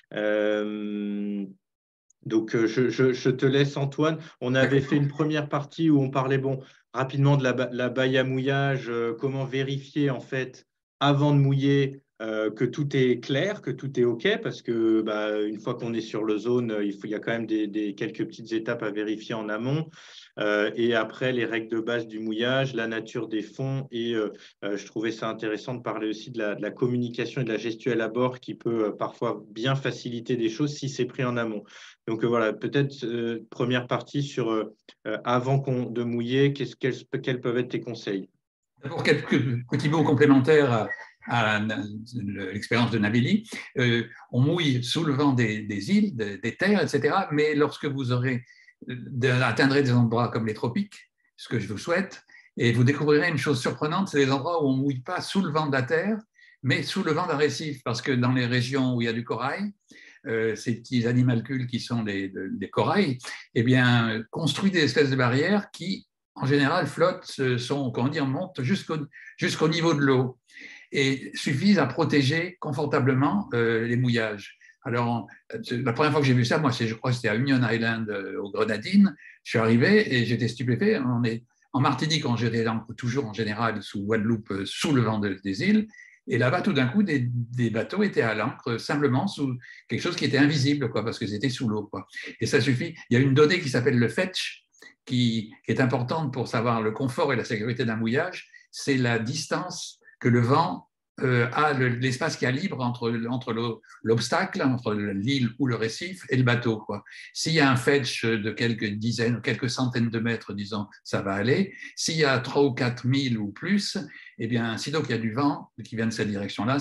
euh, donc je, je, je te laisse, Antoine. On avait fait une première partie où on parlait bon, rapidement de la, la baille à mouillage, euh, comment vérifier, en fait, avant de mouiller, Euh, que tout est clair, que tout est OK, parce que bah, une fois qu'on est sur le zone, il, faut, il y a quand même des, des, quelques petites étapes à vérifier en amont. Euh, et après, les règles de base du mouillage, la nature des fonds. Et euh, euh, je trouvais ça intéressant de parler aussi de la, de la communication et de la gestuelle à bord qui peut euh, parfois bien faciliter des choses si c'est pris en amont. Donc euh, voilà, peut-être euh, première partie sur euh, avant de mouiller, quels, quels peuvent être tes conseils? D'abord, quelques petits mots complémentaires à, à l'expérience de Navili. Euh, on mouille sous le vent des, des îles, des, des terres, et cetera. Mais lorsque vous aurez, atteindrez des endroits comme les tropiques, ce que je vous souhaite, et vous découvrirez une chose surprenante, c'est les endroits où on ne mouille pas sous le vent de la terre, mais sous le vent d'un récif. Parce que dans les régions où il y a du corail, euh, ces petits animalcules qui sont des, des corails, eh bien, construisent des espèces de barrières qui, en général, flottent, sont, comment dire, montent jusqu'au jusqu'au niveau de l'eau et suffisent à protéger confortablement euh, les mouillages. Alors, la première fois que j'ai vu ça, moi, je crois que c'était à Union Island, euh, aux Grenadines. Je suis arrivé et j'étais stupéfait. On est, en Martinique, on jetait l'ancre toujours en général sous Guadeloupe, sous le vent de, des îles. Et là-bas, tout d'un coup, des, des bateaux étaient à l'ancre simplement sous quelque chose qui était invisible, quoi, parce que c'était sous l'eau, quoi. Et ça suffit. Il y a une donnée qui s'appelle le fetch, qui, qui est importante pour savoir le confort et la sécurité d'un mouillage, c'est la distance que le vent euh, a, l'espace qu'il y a libre entre, entre l'obstacle, entre l'île ou le récif et le bateau, quoi. S'il y a un fetch de quelques dizaines ou quelques centaines de mètres, disons, ça va aller. S'il y a trois ou quatre mille ou plus, eh bien, sitôt qu'il y a du vent qui vient de cette direction-là, c'est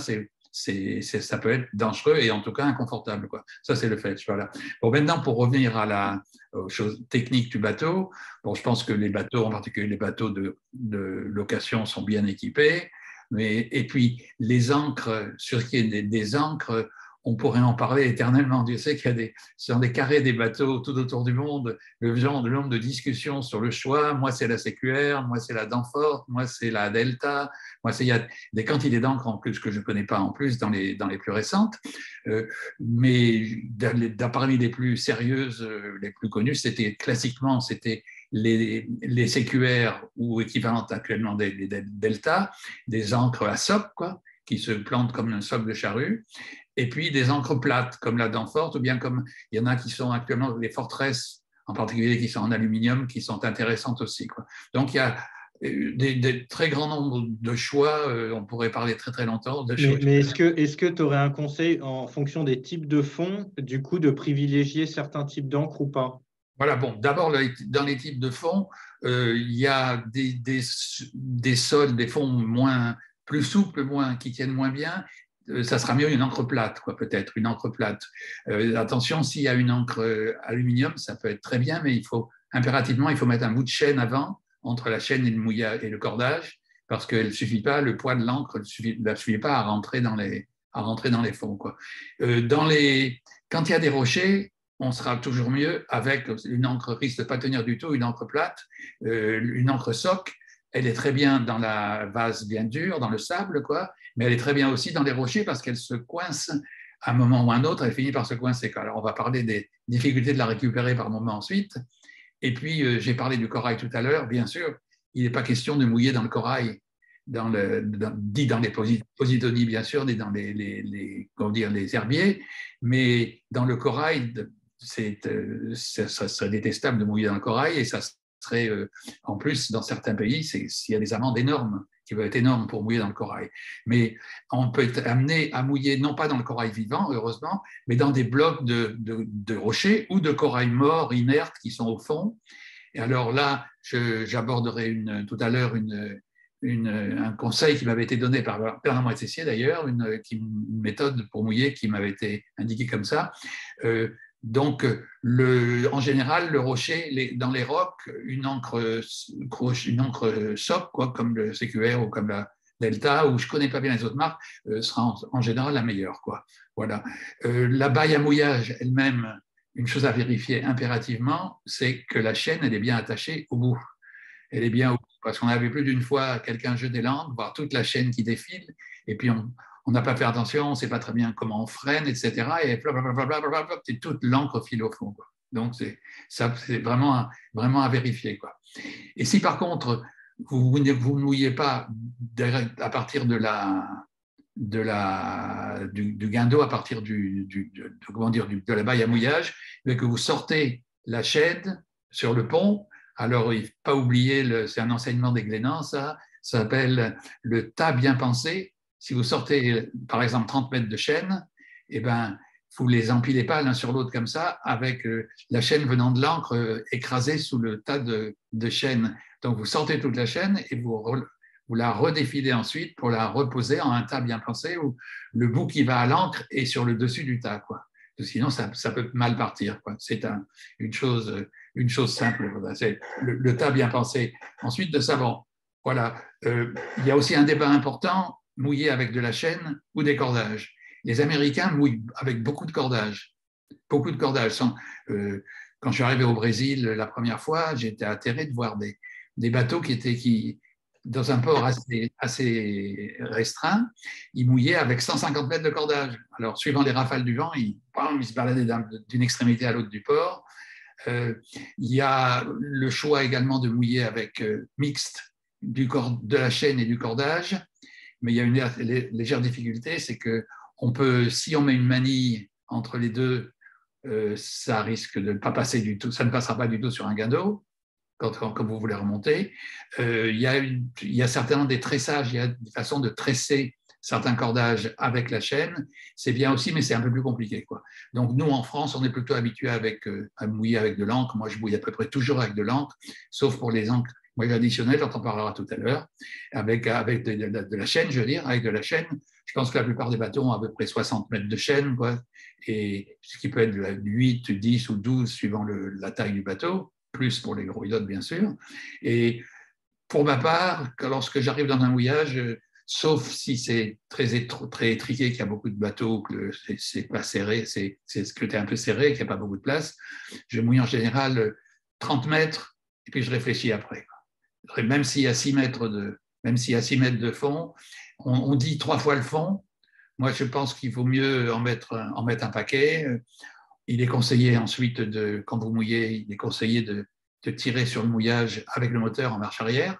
c'est, c'est, ça peut être dangereux et en tout cas inconfortable, quoi. Ça, c'est le fait. Voilà. Bon, maintenant, pour revenir à la, aux choses techniques du bateau, bon, je pense que les bateaux, en particulier les bateaux de, de location, sont bien équipés. Mais, et puis, les ancres, sur ce qui est des, des ancres, on pourrait en parler éternellement. Dieu sait qu'il y a des, sur des carrés des bateaux tout autour du monde, le genre de nombre de discussions sur le choix. Moi, c'est la C Q R, moi, c'est la Danforth, moi, c'est la Delta. Moi, c'est, il y a des quantités d'encre en plus que je ne connais pas en plus dans les, dans les plus récentes. Euh, mais parmi les plus sérieuses, les plus connues, c'était classiquement, c'était les, les C Q R ou équivalentes actuellement des, des Delta, des encres à soc, quoi, qui se plantent comme un soc de charrue. Et puis des encres plates comme la Danforth, ou bien comme il y en a qui sont actuellement les Fortress, en particulier qui sont en aluminium, qui sont intéressantes aussi, quoi. Donc il y a des, des très grands nombres de choix, euh, on pourrait parler très très longtemps de mais, mais est-ce que est-ce que tu aurais un conseil en fonction des types de fonds, du coup, de privilégier certains types d'encre ou pas? Voilà, bon, d'abord, dans les types de fonds, euh, il y a des, des, des sols, des fonds moins, plus souples, moins, qui tiennent moins bien. Ça sera mieux une encre plate, quoi, peut-être, une encre plate. Euh, attention, s'il y a une encre aluminium, ça peut être très bien, mais il faut impérativement, il faut mettre un bout de chaîne avant, entre la chaîne et le mouillage et le cordage, parce qu'elle ne suffit pas, le poids de l'encre ne suffit, suffit pas à rentrer dans les, à rentrer dans les fonds, quoi. Euh, dans les, quand il y a des rochers, on sera toujours mieux avec une encre risque de ne pas tenir du tout, une encre plate, euh, une encre soc. Elle est très bien dans la vase bien dure, dans le sable, quoi, mais elle est très bien aussi dans les rochers parce qu'elle se coince à un moment ou à un autre, elle finit par se coincer. Alors, on va parler des difficultés de la récupérer par moment ensuite. Et puis, euh, j'ai parlé du corail tout à l'heure. Bien sûr, il n'est pas question de mouiller dans le corail, dans le, dans, dit dans les positonies, bien sûr, dit dans les, les, les, comment dire, les herbiers, mais dans le corail, c'est, euh, ça, ça serait détestable de mouiller dans le corail et ça serait, euh, en plus, dans certains pays, c'est, il y a des amendes énormes qui peuvent être énormes pour mouiller dans le corail. Mais on peut être amené à mouiller, non pas dans le corail vivant, heureusement, mais dans des blocs de, de, de rochers ou de corail mort, inerte, qui sont au fond. Et alors là, je, j'aborderai une, tout à l'heure une, une, un conseil qui m'avait été donné par Bernard Moitessier, d'ailleurs, une, une méthode pour mouiller qui m'avait été indiquée comme ça. Euh, Donc, le, en général, le rocher, les, dans les rocs, une encre, une encre soc, quoi, comme le C Q R ou comme la Delta, ou je ne connais pas bien les autres marques, euh, sera en, en général la meilleure, quoi. Voilà. Euh, la baille à mouillage elle-même, une chose à vérifier impérativement, c'est que la chaîne, elle est bien attachée au bout. Elle est bien au bout, parce qu'on avait plus d'une fois quelqu'un jeter l'ancre, voir toute la chaîne qui défile, et puis on on n'a pas fait attention, on ne sait pas très bien comment on freine, et cetera. Et blablabla, et toute l'encre file au fond, quoi. Donc, c'est, ça, c'est vraiment, à, vraiment à vérifier, quoi. Et si par contre, vous ne vous mouillez pas à partir de la, de la, du, du guindeau, à partir du, du, de, comment dire, du, de la baille à mouillage, mais que vous sortez la chaîne sur le pont, alors il ne faut pas oublier, le, c'est un enseignement des Glénans, ça, ça s'appelle le tas bien pensé. Si vous sortez, par exemple, trente mètres de chaîne, eh ben, vous ne les empilez pas l'un sur l'autre comme ça, avec la chaîne venant de l'encre écrasée sous le tas de, de chaîne. Donc, vous sortez toute la chaîne et vous, vous la redéfilez ensuite pour la reposer en un tas bien pensé où le bout qui va à l'encre est sur le dessus du tas, quoi. Sinon, ça, ça peut mal partir, quoi. C'est un, une, chose, une chose simple. C'est le, le tas bien pensé. Ensuite de ça, bon, voilà. Euh, il y a aussi un débat important, mouiller avec de la chaîne ou des cordages. Les Américains mouillent avec beaucoup de cordages. Beaucoup de cordages. Sans, euh, quand je suis arrivé au Brésil la première fois, j'étais atterré de voir des, des bateaux qui étaient qui, dans un port assez, assez restreint, ils mouillaient avec cent cinquante mètres de cordage. Alors, suivant les rafales du vent, ils, ils se baladaient d'une extrémité à l'autre du port. Euh, il y a le choix également de mouiller avec euh, mixte du cord, de la chaîne et du cordage. Mais il y a une légère difficulté, c'est que on peut, si on met une manille entre les deux, euh, ça risque de ne pas passer du tout, ça ne passera pas du tout sur un guindeau quand, quand, quand vous voulez remonter. Euh, il y a une, il y a certainement des tressages, il y a des façons de tresser certains cordages avec la chaîne. C'est bien aussi, mais c'est un peu plus compliqué, quoi. Donc nous, en France, on est plutôt habitué avec, euh, à mouiller avec de l'encre. Moi, je mouille à peu près toujours avec de l'encre, sauf pour les encres moi, additionnel, on en parlera tout à l'heure, avec, avec de, de, de la chaîne, je veux dire, avec de la chaîne, je pense que la plupart des bateaux ont à peu près soixante mètres de chaîne, quoi, et ce qui peut être de huit, dix ou douze suivant le, la taille du bateau, plus pour les gros yachts, bien sûr. Et pour ma part, lorsque j'arrive dans un mouillage, sauf si c'est très, très étriqué, qu'il y a beaucoup de bateaux, que c'est pas serré, c'est que un peu serré, qu'il n'y a pas beaucoup de place, je mouille en général trente mètres et puis je réfléchis après. Même s'il y a six mètres de, même s'il y a six mètres de fond, on, on dit trois fois le fond. Moi, je pense qu'il vaut mieux en mettre, en mettre un paquet. Il est conseillé ensuite, de, quand vous mouillez, il est conseillé de, de tirer sur le mouillage avec le moteur en marche arrière.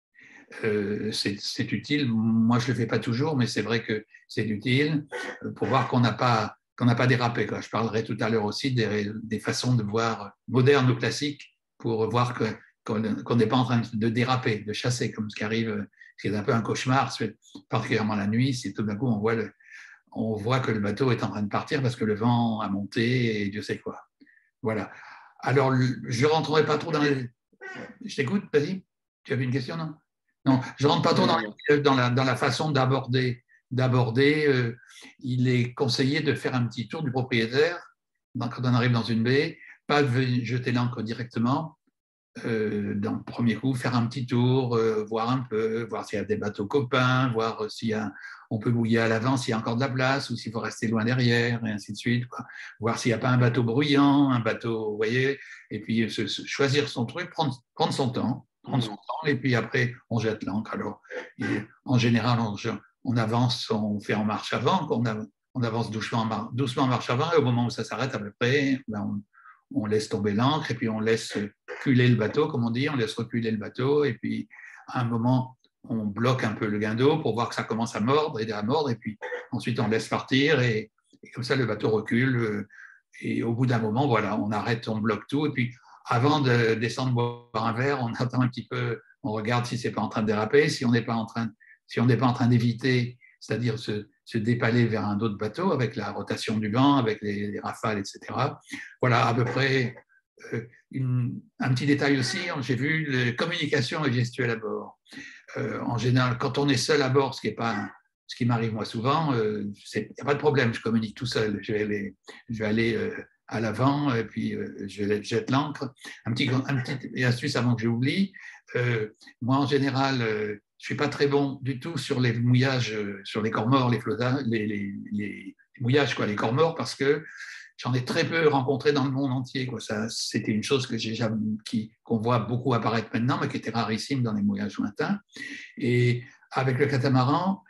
Euh, c'est utile. Moi, je ne le fais pas toujours, mais c'est vrai que c'est utile pour voir qu'on n'a pas, qu'on n'a pas dérapé, quoi. Je parlerai tout à l'heure aussi des, des façons de voir modernes ou classiques pour voir que qu'on n'est pas en train de déraper, de chasser, comme ce qui arrive, ce qui est un peu un cauchemar, particulièrement la nuit, si tout d'un coup on voit, le, on voit que le bateau est en train de partir parce que le vent a monté et Dieu sait quoi. Voilà. Alors, je ne rentrerai pas trop dans les... Je t'écoute, vas-y. Tu avais une question, non? Non, je ne rentre pas trop dans, les, dans, la, dans la façon d'aborder. D'aborder, euh, il est conseillé de faire un petit tour du propriétaire quand on arrive dans une baie, pas de jeter l'ancre directement. Euh, dans le premier coup, faire un petit tour, euh, voir un peu, voir s'il y a des bateaux copains, voir si on peut mouiller à l'avant, s'il y a encore de la place ou s'il faut rester loin derrière, et ainsi de suite, quoi. Voir s'il n'y a pas un bateau bruyant, un bateau, vous voyez, et puis se, se, choisir son truc, prendre, prendre son temps, prendre son temps, et puis après, on jette l'ancre. Alors, en général, on, on avance, on fait en marche avant, on, a, on avance doucement, doucement en marche avant, et au moment où ça s'arrête à peu près, ben on, on laisse tomber l'ancre et puis on laisse culer le bateau, comme on dit, on laisse reculer le bateau et puis à un moment, on bloque un peu le guindeau pour voir que ça commence à mordre et à mordre et puis ensuite on laisse partir et, et comme ça le bateau recule et au bout d'un moment, voilà, on arrête, on bloque tout et puis avant de descendre boire un verre, on attend un petit peu, on regarde si c'est pas en train de déraper, si on n'est pas en train, si on n'est pas en train d'éviter, c'est-à-dire se, se dépaler vers un autre bateau avec la rotation du vent, avec les, les rafales, et cetera. Voilà, à peu près euh, une, un petit détail aussi, j'ai vu les communications et gestuelles à bord. Euh, en général, quand on est seul à bord, ce qui est pas, ce qui m'arrive moi souvent, il euh, n'y a pas de problème, je communique tout seul. Je vais aller, je vais aller euh, à l'avant et puis euh, je jette l'ancre. Un petit, un petit astuce avant que j'oublie. Euh, moi, en général, euh, je ne suis pas très bon du tout sur les mouillages, sur les corps morts, les, flottages, les, les, les mouillages, quoi, les corps morts, parce que j'en ai très peu rencontré dans le monde entier, quoi. Ça, c'était une chose que j'ai jamais, qui, qu'on voit beaucoup apparaître maintenant, mais qui était rarissime dans les mouillages lointains. Et avec le catamaran,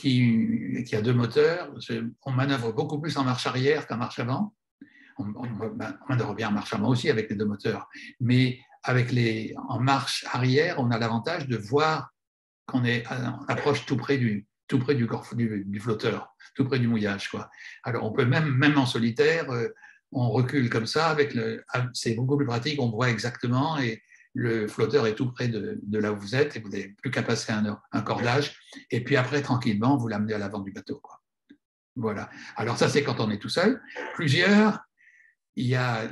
qui, qui a deux moteurs, on manœuvre beaucoup plus en marche arrière qu'en marche avant. On, on, on manœuvre bien en marche avant aussi avec les deux moteurs, mais avec les, en marche arrière, on a l'avantage de voir qu'on est, on approche tout près du, tout près du, corps, du, du flotteur, tout près du mouillage, quoi. Alors, on peut même, même en solitaire, euh, on recule comme ça, avec le, c'est beaucoup plus pratique, on voit exactement et le flotteur est tout près de, de là où vous êtes et vous n'avez plus qu'à passer un, un cordage et puis après, tranquillement, vous l'amenez à l'avant du bateau, quoi. Voilà. Alors, ça, c'est quand on est tout seul. Plusieurs, il y a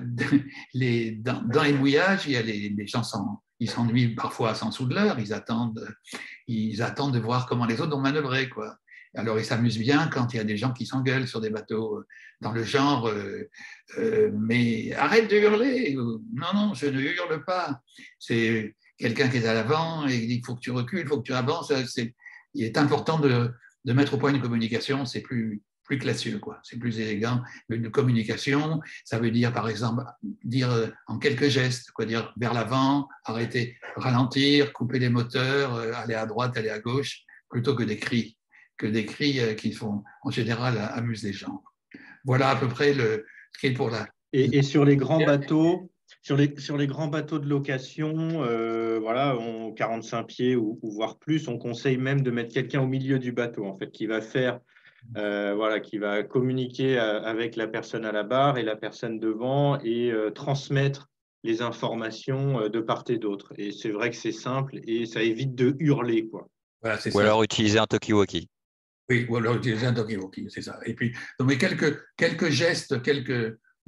les, dans, dans les mouillages, il y a les, les gens sans ils s'ennuient parfois sans soudeleur, ils attendent, ils attendent de voir comment les autres ont manœuvré, quoi. Alors, ils s'amusent bien quand il y a des gens qui s'engueulent sur des bateaux dans le genre euh, euh, mais arrête de hurler. Non, non, je ne hurle pas. C'est quelqu'un qui est à l'avant et il dit il faut que tu recules, il faut que tu avances. C'est, il est important de, de mettre au point une communication, c'est plus, plus classieux, quoi. C'est plus élégant. Une communication, ça veut dire, par exemple, dire en quelques gestes, quoi, dire vers l'avant, arrêter, ralentir, couper les moteurs, aller à droite, aller à gauche, plutôt que des cris, que des cris qui font, en général, amusent les gens. Voilà à peu près le, ce qui est pour la... Et, et sur les grands bateaux, sur les, sur les grands bateaux de location, euh, voilà, on, quarante-cinq pieds ou, ou voire plus, on conseille même de mettre quelqu'un au milieu du bateau, en fait, qui va faire... Euh, voilà, qui va communiquer avec la personne à la barre et la personne devant et euh, transmettre les informations de part et d'autre. Et c'est vrai que c'est simple et ça évite de hurler, quoi. Voilà, c'est ou ça. alors utiliser un talkie-walkie. Oui, ou alors utiliser un talkie-walkie, c'est ça. Et puis, donc, mais quelques, quelques gestes, quelques,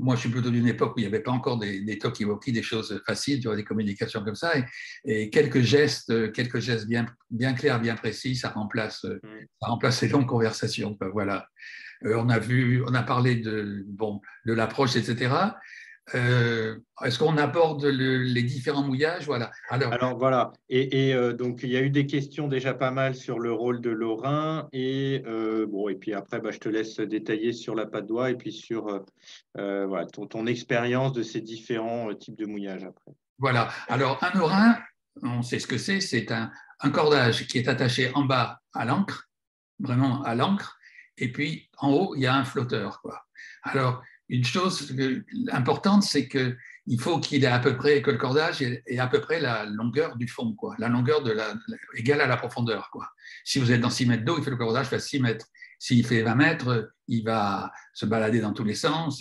moi, je suis plutôt d'une époque où il n'y avait pas encore des, des talkie-walkie, des choses faciles, tu vois, des communications comme ça. Et, et quelques gestes, quelques gestes bien, bien clairs, bien précis, ça remplace, mm. ça remplace ces longues conversations. Quoi, voilà. Euh, on a vu, on a parlé de, bon, de l'approche, et cetera. Euh, est-ce qu'on aborde le, les différents mouillages? Voilà. Alors, Alors voilà, et, et euh, donc il y a eu des questions déjà pas mal sur le rôle de Lorrain, et euh, bon, et puis après, bah, je te laisse détailler sur la patte d'oie et puis sur euh, voilà, ton, ton expérience de ces différents euh, types de mouillage après. Voilà. Alors un Lorrain, on sait ce que c'est, c'est un, un cordage qui est attaché en bas à l'ancre, vraiment à l'ancre, et puis en haut il y a un flotteur, quoi. Alors une chose importante, c'est qu'il faut qu'il ait à peu près, que le cordage ait à peu près la longueur du fond, quoi, la longueur de la, égale à la profondeur, quoi. Si vous êtes dans six mètres d'eau, il faut que le cordage fasse six mètres. S'il fait vingt mètres, il va se balader dans tous les sens,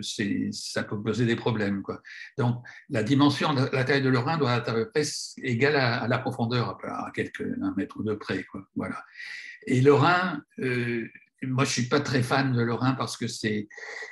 ça peut poser des problèmes, quoi. Donc la dimension, la taille de Lorrain doit être à peu près égale à, à la profondeur, à quelques un mètre ou deux près, quoi. Voilà. Et Lorrain, euh, moi, je ne suis pas très fan de Lorrain parce que c'est,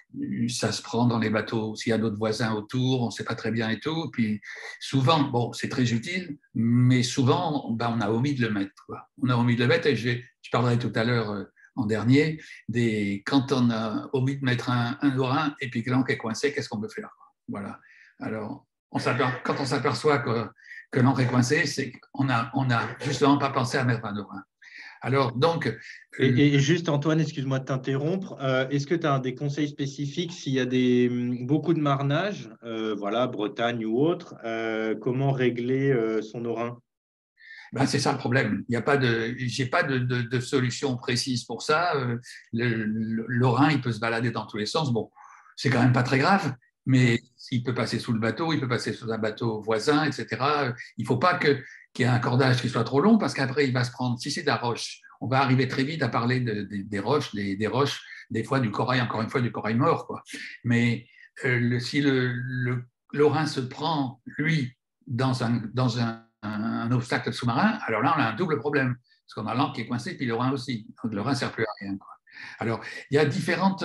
ça se prend dans les bateaux. S'il y a d'autres voisins autour, on ne sait pas très bien et tout. Puis souvent, bon, c'est très utile, mais souvent, ben, on a omis de le mettre, quoi. On a omis de le mettre, et je, je parlerai tout à l'heure, euh, en dernier, des, quand on a omis de mettre un, un Lorrain et puis que l'ancre est coincée, qu'est-ce qu'on peut faire, quoi. Voilà. Alors, on quand on s'aperçoit que, que l'ancre est coincée, c'est qu'on n'a on a justement pas pensé à mettre un Lorrain. Alors, donc, et, et juste, Antoine, excuse-moi de t'interrompre. Euh, est-ce que tu as des conseils spécifiques s'il y a des, beaucoup de marnage, euh, voilà, Bretagne ou autre, euh, comment régler euh, son Lorrain? Ben, c'est ça le problème. Il n'y a pas de, j'ai pas de, de, de solution précise pour ça. Le, le Lorrain, il peut se balader dans tous les sens. Bon, c'est quand même pas très grave, mais il peut passer sous le bateau, il peut passer sous un bateau voisin, et cetera. Il ne faut pas que qu'il y ait un cordage qui soit trop long, parce qu'après, il va se prendre, si c'est de la roche, on va arriver très vite à parler de, de, des roches, des, des roches, des fois du corail, encore une fois du corail mort, quoi. Mais euh, le, si le, le Lorrain se prend, lui, dans un, dans un, un, un obstacle sous-marin, alors là, on a un double problème, parce qu'on a l'ancre qui est coincée, puis le Lorrain aussi. Donc, le Lorrain ne sert plus à rien, quoi. Alors, il y a différentes,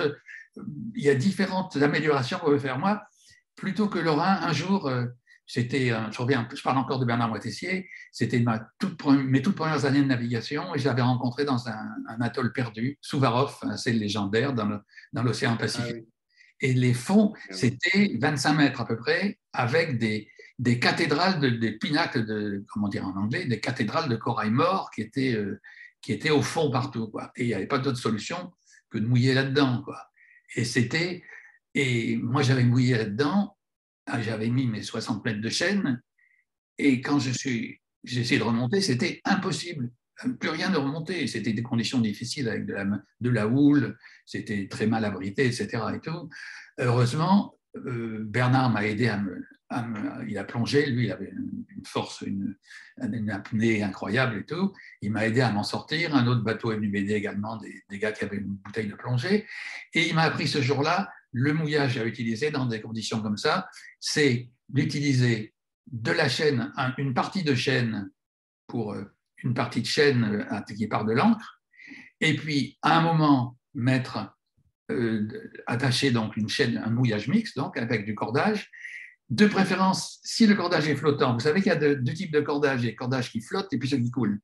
il y a différentes améliorations qu'on peut faire. Moi, plutôt que Lorrain, un jour, euh, C'était, je reviens, je parle encore de Bernard Moitessier, c'était ma toute, mes toutes premières années de navigation, et je l'avais rencontré dans un, un atoll perdu, Souvarov, c'est légendaire, dans, le, dans l'océan Pacifique. Ah, oui. Et les fonds, c'était vingt-cinq mètres à peu près, avec des, des cathédrales, de, des pinacles, de, comment dire en anglais, des cathédrales de corail mort qui étaient, euh, qui étaient au fond partout, quoi. Et il n'y avait pas d'autre solution que de mouiller là-dedans, quoi. Et c'était, et moi j'avais mouillé là-dedans. J'avais mis mes soixante mètres de chaîne, et quand je suis, j'ai essayé de remonter, c'était impossible. Plus rien de remonter. C'était des conditions difficiles avec de la, de la houle, c'était très mal abrité, et cetera. Et tout. Heureusement, euh, Bernard m'a aidé à me, à me. Il a plongé, lui, il avait une force, une, une apnée incroyable et tout. Il m'a aidé à m'en sortir. Un autre bateau est venu m'aider également, des, des gars qui avaient une bouteille de plongée. Et il m'a appris ce jour-là le mouillage à utiliser dans des conditions comme ça, c'est d'utiliser de la chaîne, une partie de chaîne pour une partie de chaîne qui part de l'ancre, et puis à un moment mettre, euh, attacher donc une chaîne, un mouillage mixte, donc avec du cordage, de préférence si le cordage est flottant. Vous savez qu'il y a deux, deux types de cordage, il y a le cordage qui flotte et puis ceux qui coulent.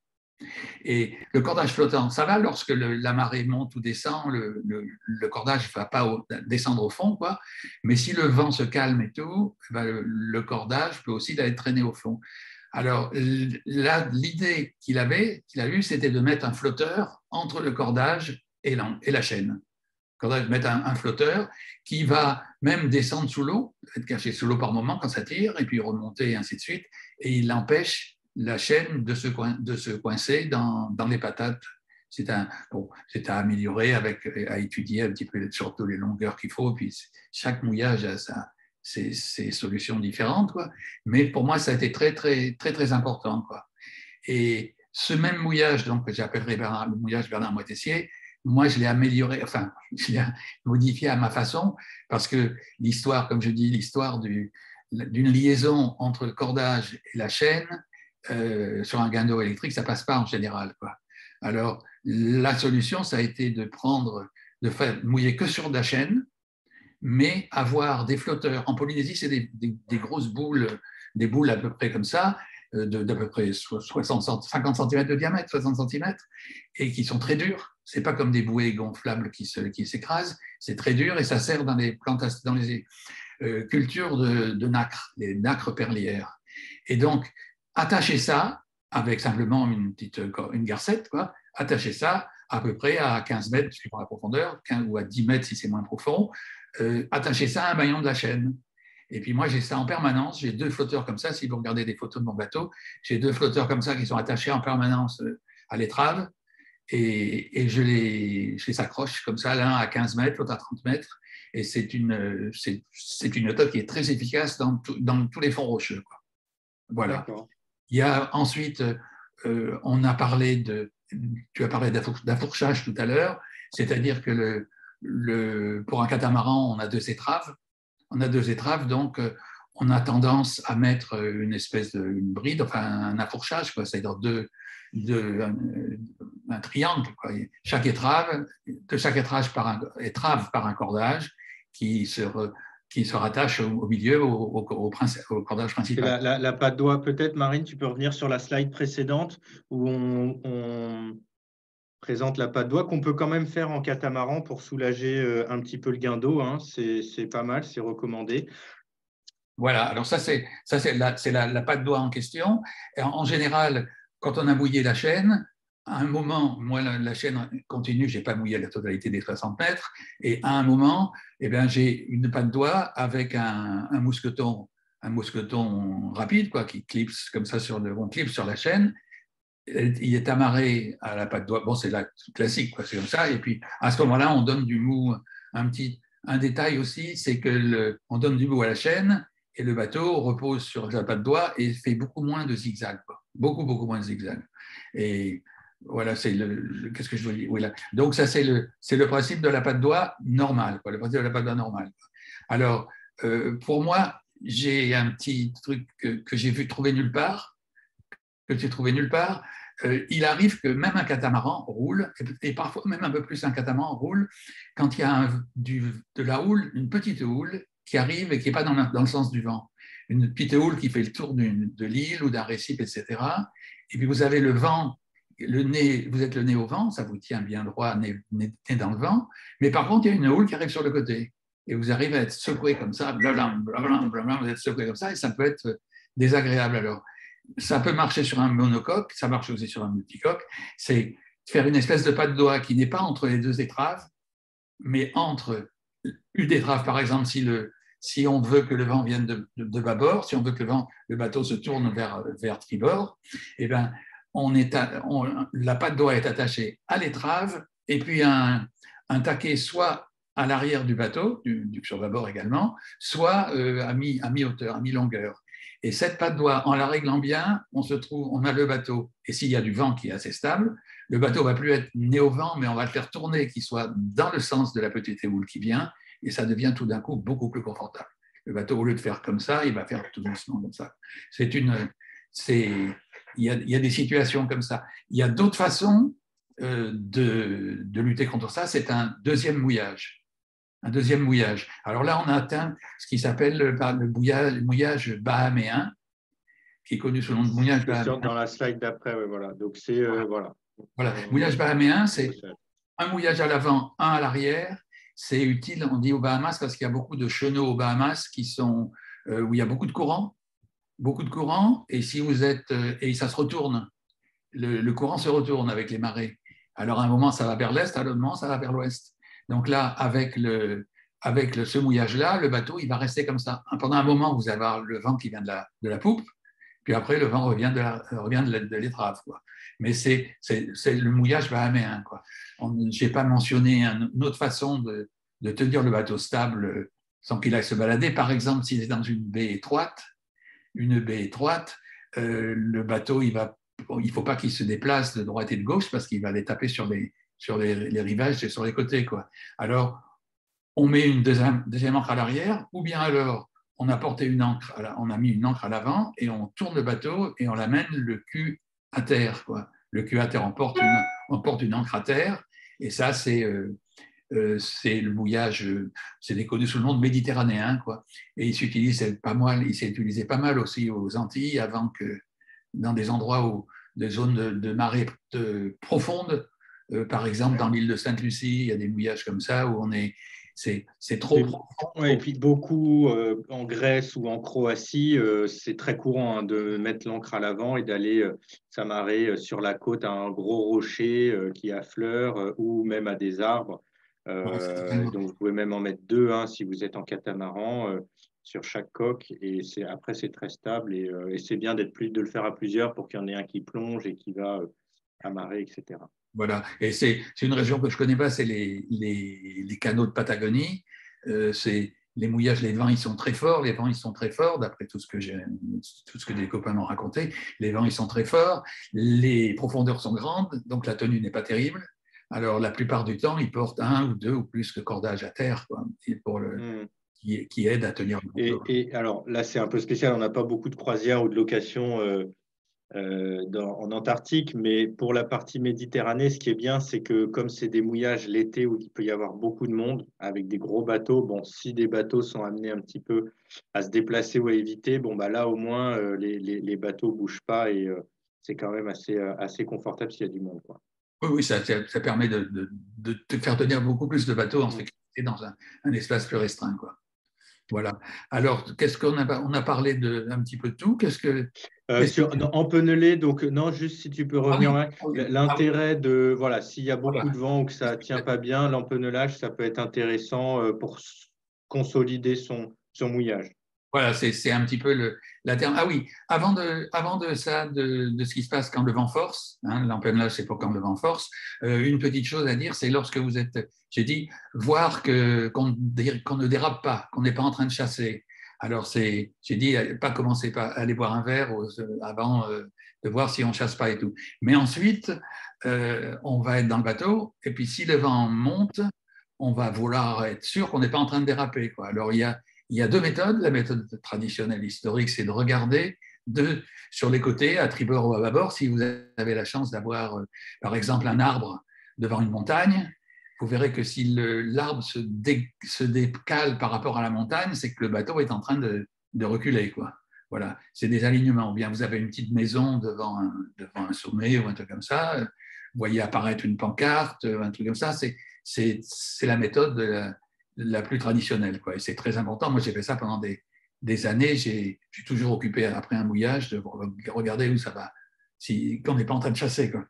Et le cordage flottant, ça va lorsque le, la marée monte ou descend, le, le, le cordage ne va pas au, descendre au fond, quoi. Mais si le vent se calme et tout, ben le, le cordage peut aussi être traîné au fond. Alors là, l'idée qu'il avait, qu'il a eue, c'était de mettre un flotteur entre le cordage et la, et la chaîne. Le cordage, mettre un, un flotteur qui va même descendre sous l'eau, être caché sous l'eau par moment quand ça tire, et puis remonter, et ainsi de suite, et il empêche la chaîne de se, coin, de se coincer dans, dans les patates. C'est un, bon, c'est à améliorer, avec, à étudier un petit peu surtout les longueurs qu'il faut. Puis chaque mouillage a sa, ses, ses solutions différentes, quoi. Mais pour moi, ça a été très, très, très, très important, quoi. Et ce même mouillage, donc, que j'appellerais Bernard, le mouillage Bernard Moitessier, moi, je l'ai amélioré, enfin, je l'ai modifié à ma façon, parce que l'histoire, comme je dis, l'histoire du, d'une liaison entre le cordage et la chaîne, Euh, sur un guindeau électrique, ça ne passe pas en général, quoi. Alors, la solution, ça a été de prendre, de faire mouiller que sur de la chaîne, mais avoir des flotteurs. En Polynésie, c'est des, des, des grosses boules, des boules à peu près comme ça, d'à peu près soixante, cinquante centimètres de diamètre, soixante centimètres, et qui sont très dures. Ce n'est pas comme des bouées gonflables qui s'écrasent, c'est très dur et ça sert dans les, plantations, dans les euh, cultures de, de nacre, les nacres perlières. Et donc, attacher ça avec simplement une petite une garcette, quoi, attacher ça à peu près à quinze mètres suivant la profondeur, quinze, ou à dix mètres si c'est moins profond, euh, attacher ça à un maillon de la chaîne. Et puis moi, j'ai ça en permanence. J'ai deux flotteurs comme ça. Si vous regardez des photos de mon bateau, j'ai deux flotteurs comme ça qui sont attachés en permanence à l'étrave. Et, et je les, je les accroche comme ça, l'un à quinze mètres, l'autre à trente mètres. Et c'est une, c'est, c'est une méthode qui est très efficace dans, tout, dans tous les fonds rocheux, quoi. Voilà. Il y a ensuite, euh, on a parlé de, tu as parlé d'affourchage tout à l'heure, c'est-à-dire que le, le, pour un catamaran, on a deux étraves. On a deux étraves, donc on a tendance à mettre une espèce de une bride, enfin un affourchage, c'est-à-dire deux, deux, un, un triangle, quoi. Chaque étrave, de chaque étrave par un, étrave par un cordage qui se, qui se rattache au, au milieu, au, au, au, au cordage principal. La, la, la patte d'oie, peut-être, Marine, tu peux revenir sur la slide précédente où on, on présente la patte d'oie qu'on peut quand même faire en catamaran pour soulager un petit peu le gain d'eau, hein. C'est pas mal, c'est recommandé. Voilà, alors ça c'est ça c'est la, la, la patte d'oie en question. Et en, en général, quand on a mouillé la chaîne, à un moment, moi la, la chaîne continue, j'ai pas mouillé la totalité des soixante mètres, et à un moment, eh bien, j'ai une patte d'oie avec un, un mousqueton, un mousqueton rapide, quoi, qui clipse comme ça sur le, on clipse sur la chaîne. Il est amarré à la patte d'oie. Bon, c'est la classique, quoi, c'est comme ça. Et puis à ce moment-là, on donne du mou. Un petit, un détail aussi, c'est que le, on donne du mou à la chaîne. Et le bateau repose sur la patte d'oie et fait beaucoup moins de zigzags, quoi. Beaucoup, beaucoup moins de zigzags. Et voilà, c'est le, le qu'est-ce que je veux dire, oui, là. Donc, ça, c'est le, c'est le principe de la patte d'oie normale, quoi, le principe de la patte d'oie normale. Alors, euh, pour moi, j'ai un petit truc que, que j'ai vu trouver nulle part, que j'ai trouvé nulle part. Euh, il arrive que même un catamaran roule, et parfois même un peu plus un catamaran roule, quand il y a un, du, de la houle, une petite houle, qui arrive et qui n'est pas dans le, dans le sens du vent. Une petite houle qui fait le tour de l'île ou d'un récif, et cetera. Et puis vous avez le vent, le nez, vous êtes le nez au vent, ça vous tient bien droit, nez, nez, nez dans le vent. Mais par contre, il y a une houle qui arrive sur le côté. Et vous arrivez à être secoué comme ça, blablabla, blablabla, blablabla, vous êtes secoué comme ça, et ça peut être désagréable. Alors, ça peut marcher sur un monocoque, ça marche aussi sur un multicoque. C'est faire une espèce de patte d'oie qui n'est pas entre les deux étraves, mais entre une étrave, par exemple, si, le, si on veut que le vent vienne de, de, de bâbord, si on veut que le, vent, le bateau se tourne vers, vers tribord, eh ben, on est à, on, la patte d'oie est attachée à l'étrave et puis un, un taquet soit à l'arrière du bateau, du, du sur bâbord également, soit euh, à mi, à mi-hauteur, à mi-longueur. Et cette patte d'oie, en la réglant bien, on se trouve, on a le bateau. Et s'il y a du vent qui est assez stable, le bateau ne va plus être né au vent, mais on va le faire tourner, qu'il soit dans le sens de la petite houle qui vient, et ça devient tout d'un coup beaucoup plus confortable. Le bateau, au lieu de faire comme ça, il va faire tout doucement comme ça. C'est une, c'est, il y a, il y a des situations comme ça. Il y a d'autres façons euh, de, de lutter contre ça. C'est un deuxième mouillage. Un deuxième mouillage. Alors là, on a atteint ce qui s'appelle le, le mouillage, mouillage bahaméen, qui est connu sous le nom de mouillage bahaméen. Dans la slide d'après, oui, voilà. Donc c'est euh, voilà. Voilà. Mouillage bahaméen, c'est un mouillage à l'avant, un à l'arrière. C'est utile, on dit aux Bahamas, parce qu'il y a beaucoup de chenaux aux Bahamas qui sont, euh, où il y a beaucoup de courant, beaucoup de courant, et si vous êtes, euh, et ça se retourne, le, le courant se retourne avec les marées. Alors à un moment, ça va vers l'est, à un moment, ça va vers l'ouest. Donc là, avec, le, avec le, ce mouillage-là, le bateau, il va rester comme ça. Pendant un moment, vous allez avoir le vent qui vient de la, de la poupe, puis après, le vent revient de, la, revient de l'étrave. Mais c'est le mouillage bahaméen. Je n'ai pas mentionné un, une autre façon de, de tenir le bateau stable sans qu'il aille se balader. Par exemple, s'il est dans une baie étroite, une baie étroite, euh, le bateau, il va, il ne faut pas qu'il se déplace de droite et de gauche parce qu'il va aller taper sur les, sur les, les rivages et sur les côtés, quoi. Alors, on met une deuxième, deuxième ancre à l'arrière, ou bien alors, on a porté une ancre, on a mis une ancre à l'avant et on tourne le bateau et on l'amène le cul à terre, quoi. Le cul à terre, on porte une, on porte une ancre à terre et ça, c'est euh, euh, c'est le mouillage, euh, c'est connu sous le nom de méditerranéen, quoi. Et il s'utilise pas mal, il s'est utilisé pas mal aussi aux Antilles avant que dans des endroits où des zones de, de marée de, profondes, euh, par exemple dans l'île de Sainte-Lucie, il y a des mouillages comme ça où on est, c'est, c'est trop Et, profond. ouais, et puis beaucoup euh, en Grèce ou en Croatie, euh, c'est très courant hein, de mettre l'ancre à l'avant et d'aller euh, s'amarrer sur la côte à un gros rocher euh, qui affleure euh, ou même à des arbres. Ouais, Euh, donc vous pouvez même en mettre deux hein, si vous êtes en catamaran euh, sur chaque coque. Et c'est, après, c'est très stable et, euh, et c'est bien d'être plus, de le faire à plusieurs pour qu'il y en ait un qui plonge et qui va euh, amarrer, et cetera. Voilà, et c'est une région que je ne connais pas, c'est les, les, les canaux de Patagonie. Euh, c'est les mouillages, les vents, ils sont très forts. Les vents, ils sont très forts, d'après tout ce que j'ai, tout ce que des copains m'ont raconté. Les vents, ils sont très forts. Les profondeurs sont grandes, donc la tenue n'est pas terrible. Alors, la plupart du temps, ils portent un ou deux ou plus que cordages à terre, quoi, pour le, Mm. qui, qui aide à tenir le Et, bateau. et alors là, c'est un peu spécial. On n'a pas beaucoup de croisières ou de locations euh, euh, dans- en Antarctique, mais pour la partie Méditerranée, ce qui est bien, c'est que comme c'est des mouillages l'été où il peut y avoir beaucoup de monde avec des gros bateaux, bon, si des bateaux sont amenés un petit peu à se déplacer ou à éviter, bon, bah là, au moins, euh, les, les, les bateaux bougent pas et euh, c'est quand même assez, euh, assez confortable s'il y a du monde, quoi. Oui, oui, ça, ça, ça permet de, de, de te faire tenir beaucoup plus de bateaux en Mm. sécurité dans un, un espace plus restreint, quoi. Voilà. Alors, qu'est-ce qu'on a, on a parlé de un petit peu de tout. Qu'est-ce que, Euh, qu'est-ce que... sur, non, en Penelé, donc non, juste si tu peux Ah revenir, oui, là, ah oui, ah oui, l'intérêt de, voilà, s'il y a beaucoup voilà. de vent ou que ça tient pas bien, l'empennelage, ça peut être intéressant euh, pour s- consolider son, son mouillage. Voilà, c'est, c'est un petit peu le, la terme. Ah oui, avant de, avant de ça, de, de ce qui se passe quand le vent force, hein, l'empennelage, c'est pour quand le vent force, euh, une petite chose à dire, c'est lorsque vous êtes, j'ai dit, voir que, qu'on, dé- qu'on ne dérape pas, qu'on n'est pas en train de chasser. Alors, c'est, j'ai dit, pas commencer par aller boire un verre aux- avant euh, de voir si on chasse pas et tout. Mais ensuite, euh, on va être dans le bateau, et puis si le vent monte, on va vouloir être sûr qu'on n'est pas en train de déraper, quoi. Alors, il y a il y a deux méthodes. La méthode traditionnelle historique, c'est de regarder de, sur les côtés, à tribord ou à bâbord, si vous avez la chance d'avoir, euh, par exemple, un arbre devant une montagne. Vous verrez que si le, l'arbre se, dé, se décale par rapport à la montagne, c'est que le bateau est en train de, de reculer, quoi. Voilà, c'est des alignements. Ou bien vous avez une petite maison devant un, devant un sommet ou un truc comme ça, vous voyez apparaître une pancarte, un truc comme ça, c'est, c'est, c'est la méthode de la, la plus traditionnelle, quoi. Et c'est très important. Moi, j'ai fait ça pendant des, des années. J'ai, je suis toujours occupé après un mouillage de regarder où ça va, si, qu'on n'est pas en train de chasser, quoi.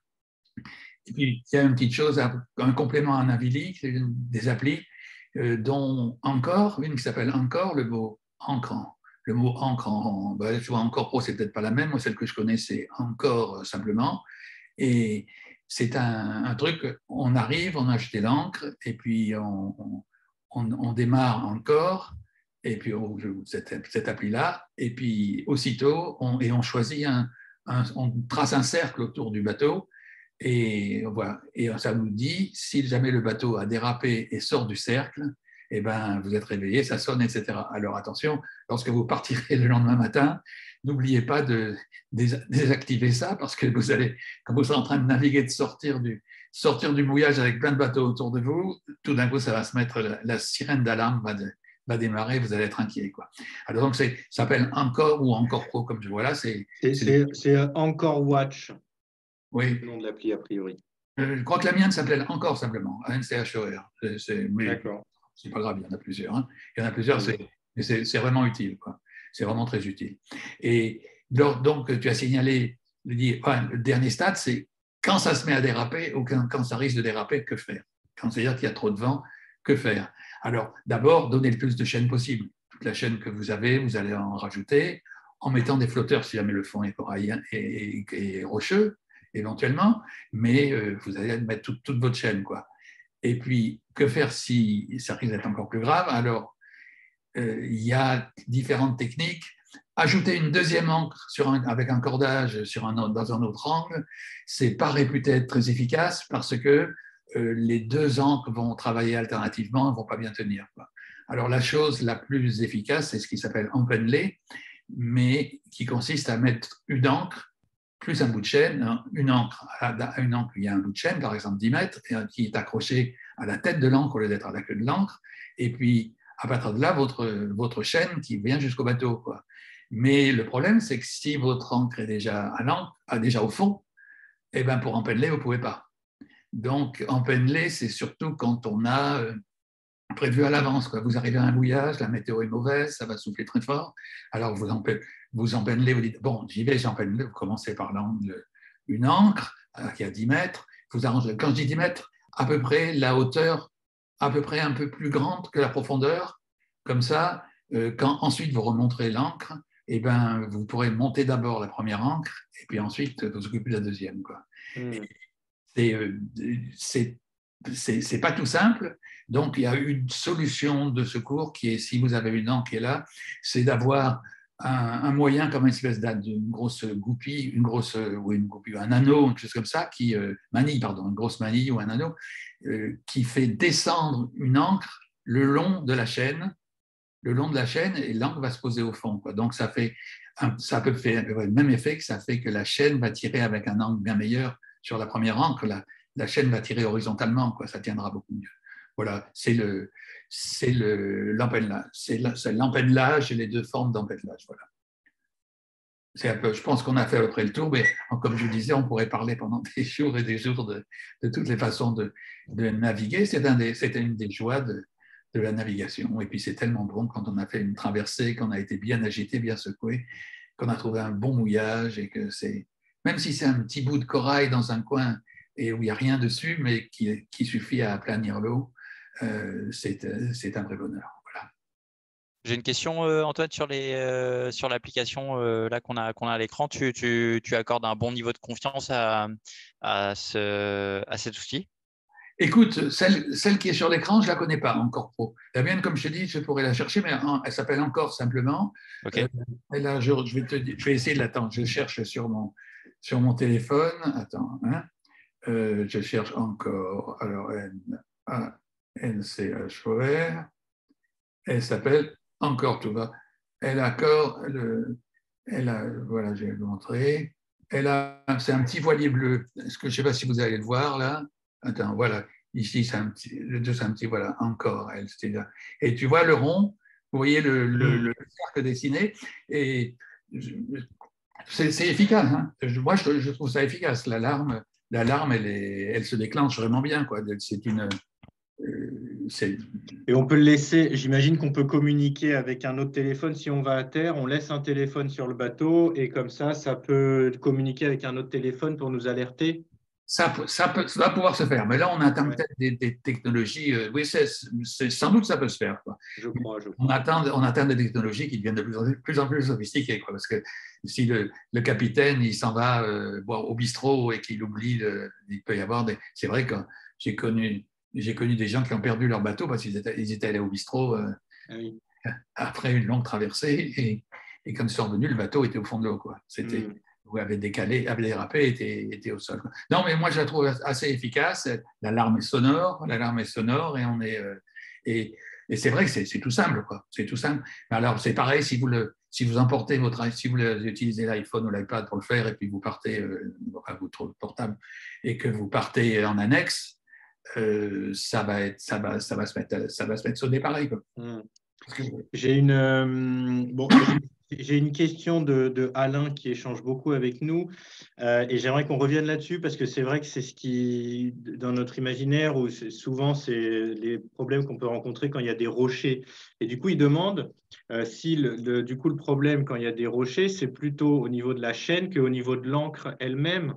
Et puis, il y a une petite chose, un complément à Navili, des applis, euh, dont encore, une qui s'appelle Encore, le mot encre. Le mot encre, en, ben, tu vois, Encore Pro, c'est peut-être pas la même. Moi, celle que je connais, c'est Encore euh, simplement. Et c'est un, un truc, on arrive, on a acheté l'encre, et puis on, on, on, on démarre Encore, et puis on, cette, cette appli-là, et puis aussitôt, on, et on choisit un, un, on trace un cercle autour du bateau, et voilà, et ça nous dit si jamais le bateau a dérapé et sort du cercle, eh ben, vous êtes réveillé, ça sonne, et cetera. Alors attention, lorsque vous partirez le lendemain matin, n'oubliez pas de désactiver ça, parce que vous allez, quand vous serez en train de naviguer, de sortir du, sortir du mouillage avec plein de bateaux autour de vous, tout d'un coup, ça va se mettre, la, la sirène d'alarme va, de, va démarrer, vous allez être inquiet, quoi. Alors donc, c'est, ça s'appelle Encore ou Encore Pro, comme je vois là. C'est, C'est, c'est, c'est, c'est Encore Watch, oui. le nom de l'appli a priori. Euh, je crois que la mienne s'appelle Encore simplement, N C H O R. C'est, c'est, mais D'accord. c'est pas grave, il y en a plusieurs. Hein. Il y en a plusieurs, c'est, c'est, c'est vraiment utile, quoi. C'est vraiment très utile. Et donc, tu as signalé le, enfin, le dernier stade, c'est quand ça se met à déraper ou quand, quand ça risque de déraper, que faire? Quand c'est-à-dire qu'il y a trop de vent, que faire? Alors, d'abord, donner le plus de chaînes possible. Toute la chaîne que vous avez, vous allez en rajouter en mettant des flotteurs si jamais le fond est corallien et, et, et rocheux, éventuellement, mais euh, vous allez mettre toute, toute votre chaîne, quoi. Et puis, que faire si ça risque d'être encore plus grave? Alors, euh, il y a différentes techniques. Ajouter une deuxième ancre sur un, avec un cordage sur un, dans un autre angle, c'est pas réputé être très efficace parce que euh, les deux ancres vont travailler alternativement, ne vont pas bien tenir, quoi. Alors, la chose la plus efficace, c'est ce qui s'appelle empenlé, mais qui consiste à mettre une ancre plus un bout de chaîne, une ancre, à une ancre, il y a un bout de chaîne, par exemple dix mètres, qui est accroché à la tête de l'encre au lieu d'être à la queue de l'encre. Et puis, à partir de là, votre, votre chaîne qui vient jusqu'au bateau, quoi. Mais le problème, c'est que si votre encre est déjà, à l'encre, déjà au fond, eh ben pour empenneler, vous ne pouvez pas. Donc, empenneler, c'est surtout quand on a euh, prévu à l'avance, quoi. Vous arrivez à un mouillage, la météo est mauvaise, ça va souffler très fort. Alors, vous, empen, vous empennelez, vous dites, bon, j'y vais, j'empennelez, vous commencez par l'angle, une encre euh, qui a dix mètres. Vous arrangez, quand je dis dix mètres, à peu près la hauteur, à peu près un peu plus grande que la profondeur. Comme ça, euh, quand ensuite vous remonterez l'encre, eh ben, vous pourrez monter d'abord la première encre et puis ensuite vous occuper de la deuxième, quoi. Mmh. C'est, euh, c'est, c'est, c'est pas tout simple. Donc, il y a une solution de secours qui est, si vous avez une encre qui est là, c'est d'avoir un, un moyen comme une espèce d'une grosse goupille, une grosse, ou une goupille, un anneau, quelque chose comme ça, qui, euh, manille, pardon, une grosse manille ou un anneau, euh, qui fait descendre une encre le long de la chaîne, le long de la chaîne, et l'encre va se poser au fond, quoi. Donc, ça fait, un, ça peut faire le même effet que ça fait que la chaîne va tirer avec un angle bien meilleur sur la première encre. La, la chaîne va tirer horizontalement, quoi. Ça tiendra beaucoup mieux. Voilà, c'est le, c'est le, l'empennelage. C'est l'empennelage et les deux formes d'empennelage. Voilà. C'est un peu, je pense qu'on a fait à peu près le tour, mais comme je vous disais, on pourrait parler pendant des jours et des jours de, de toutes les façons de, de naviguer. C'est un des, c'était une des joies de, de la navigation. Et puis c'est tellement bon quand on a fait une traversée, qu'on a été bien agité, bien secoué, qu'on a trouvé un bon mouillage et que c'est, même si c'est un petit bout de corail dans un coin et où il n'y a rien dessus, mais qui, qui suffit à aplanir l'eau, euh, c'est, c'est un vrai bonheur. Voilà. J'ai une question, euh, Antoine, sur les euh, sur l'application euh, là qu'on a qu'on a à l'écran. Tu, tu, tu accordes un bon niveau de confiance à, à, ce, à cet outil? Écoute, celle, celle qui est sur l'écran, je ne la connais pas, Encore Pro. La mienne, comme je te dis, je pourrais la chercher, mais elle s'appelle Encore simplement. Okay. Euh, là, je, je, vais te, je vais essayer de l'attendre. Je cherche sur mon, sur mon téléphone. Attends, hein. euh, je cherche Encore. Alors, N, A, N, C, H, O, R. Elle s'appelle Encore, tout va. Elle accorde, le, elle a, voilà, je vais vous montrer. Elle a, c'est un petit voilier bleu. Est-ce que je ne sais pas si vous allez le voir là? Attends, voilà. Ici, c'est un petit, le deux, c'est un petit, voilà, Encore. Elle, là. Et tu vois le rond, vous voyez le, le, le cercle dessiné, et c'est, c'est efficace. Hein. Moi, je, je trouve ça efficace. L'alarme, l'alarme, elle, est, elle se déclenche vraiment bien, quoi. C'est une. C'est... Et on peut le laisser, j'imagine qu'on peut communiquer avec un autre téléphone. Si on va à terre, on laisse un téléphone sur le bateau et comme ça, ça peut communiquer avec un autre téléphone pour nous alerter. Ça, ça, peut, ça va pouvoir se faire, mais là, on atteint ouais. peut-être des, des technologies. Euh, oui, c'est, c'est, sans doute, ça peut se faire. Quoi. Je crois, je crois. On, atteint, on atteint des technologies qui deviennent de plus en plus, plus, en plus sophistiquées. Quoi, parce que si le, le capitaine il s'en va euh, boire au bistrot et qu'il oublie, le, il peut y avoir des. C'est vrai que j'ai connu. J'ai connu des gens qui ont perdu leur bateau parce qu'ils étaient, ils étaient allés au bistrot euh, ah oui. après une longue traversée et, et quand ils sont revenus, le bateau était au fond de l'eau. Quoi. C'était, mm. Ou avait décalé, avait dérapé, était, était au sol. Quoi. Non, mais moi, je la trouve assez efficace. L'alarme est sonore, l'alarme est sonore et on est. Euh, et, et c'est vrai que c'est, c'est tout simple, quoi. C'est tout simple. Mais alors, c'est pareil si vous le, si vous emportez votre, si vous utilisez l'iPhone ou l'iPad pour le faire et puis vous partez, euh, enfin, votre portable et que vous partez en annexe. Euh, ça va être, ça va, ça va se mettre, ça va se mettre sonner pareil. Quoi. Mmh. J'ai une, euh, bon, j'ai une question de, de Alain qui échange beaucoup avec nous euh, et j'aimerais qu'on revienne là-dessus parce que c'est vrai que c'est ce qui, dans notre imaginaire, où c'est, souvent c'est les problèmes qu'on peut rencontrer quand il y a des rochers. Et du coup, il demande euh, si le, le, du coup le problème quand il y a des rochers, c'est plutôt au niveau de la chaîne qu'au niveau de l'ancre elle-même.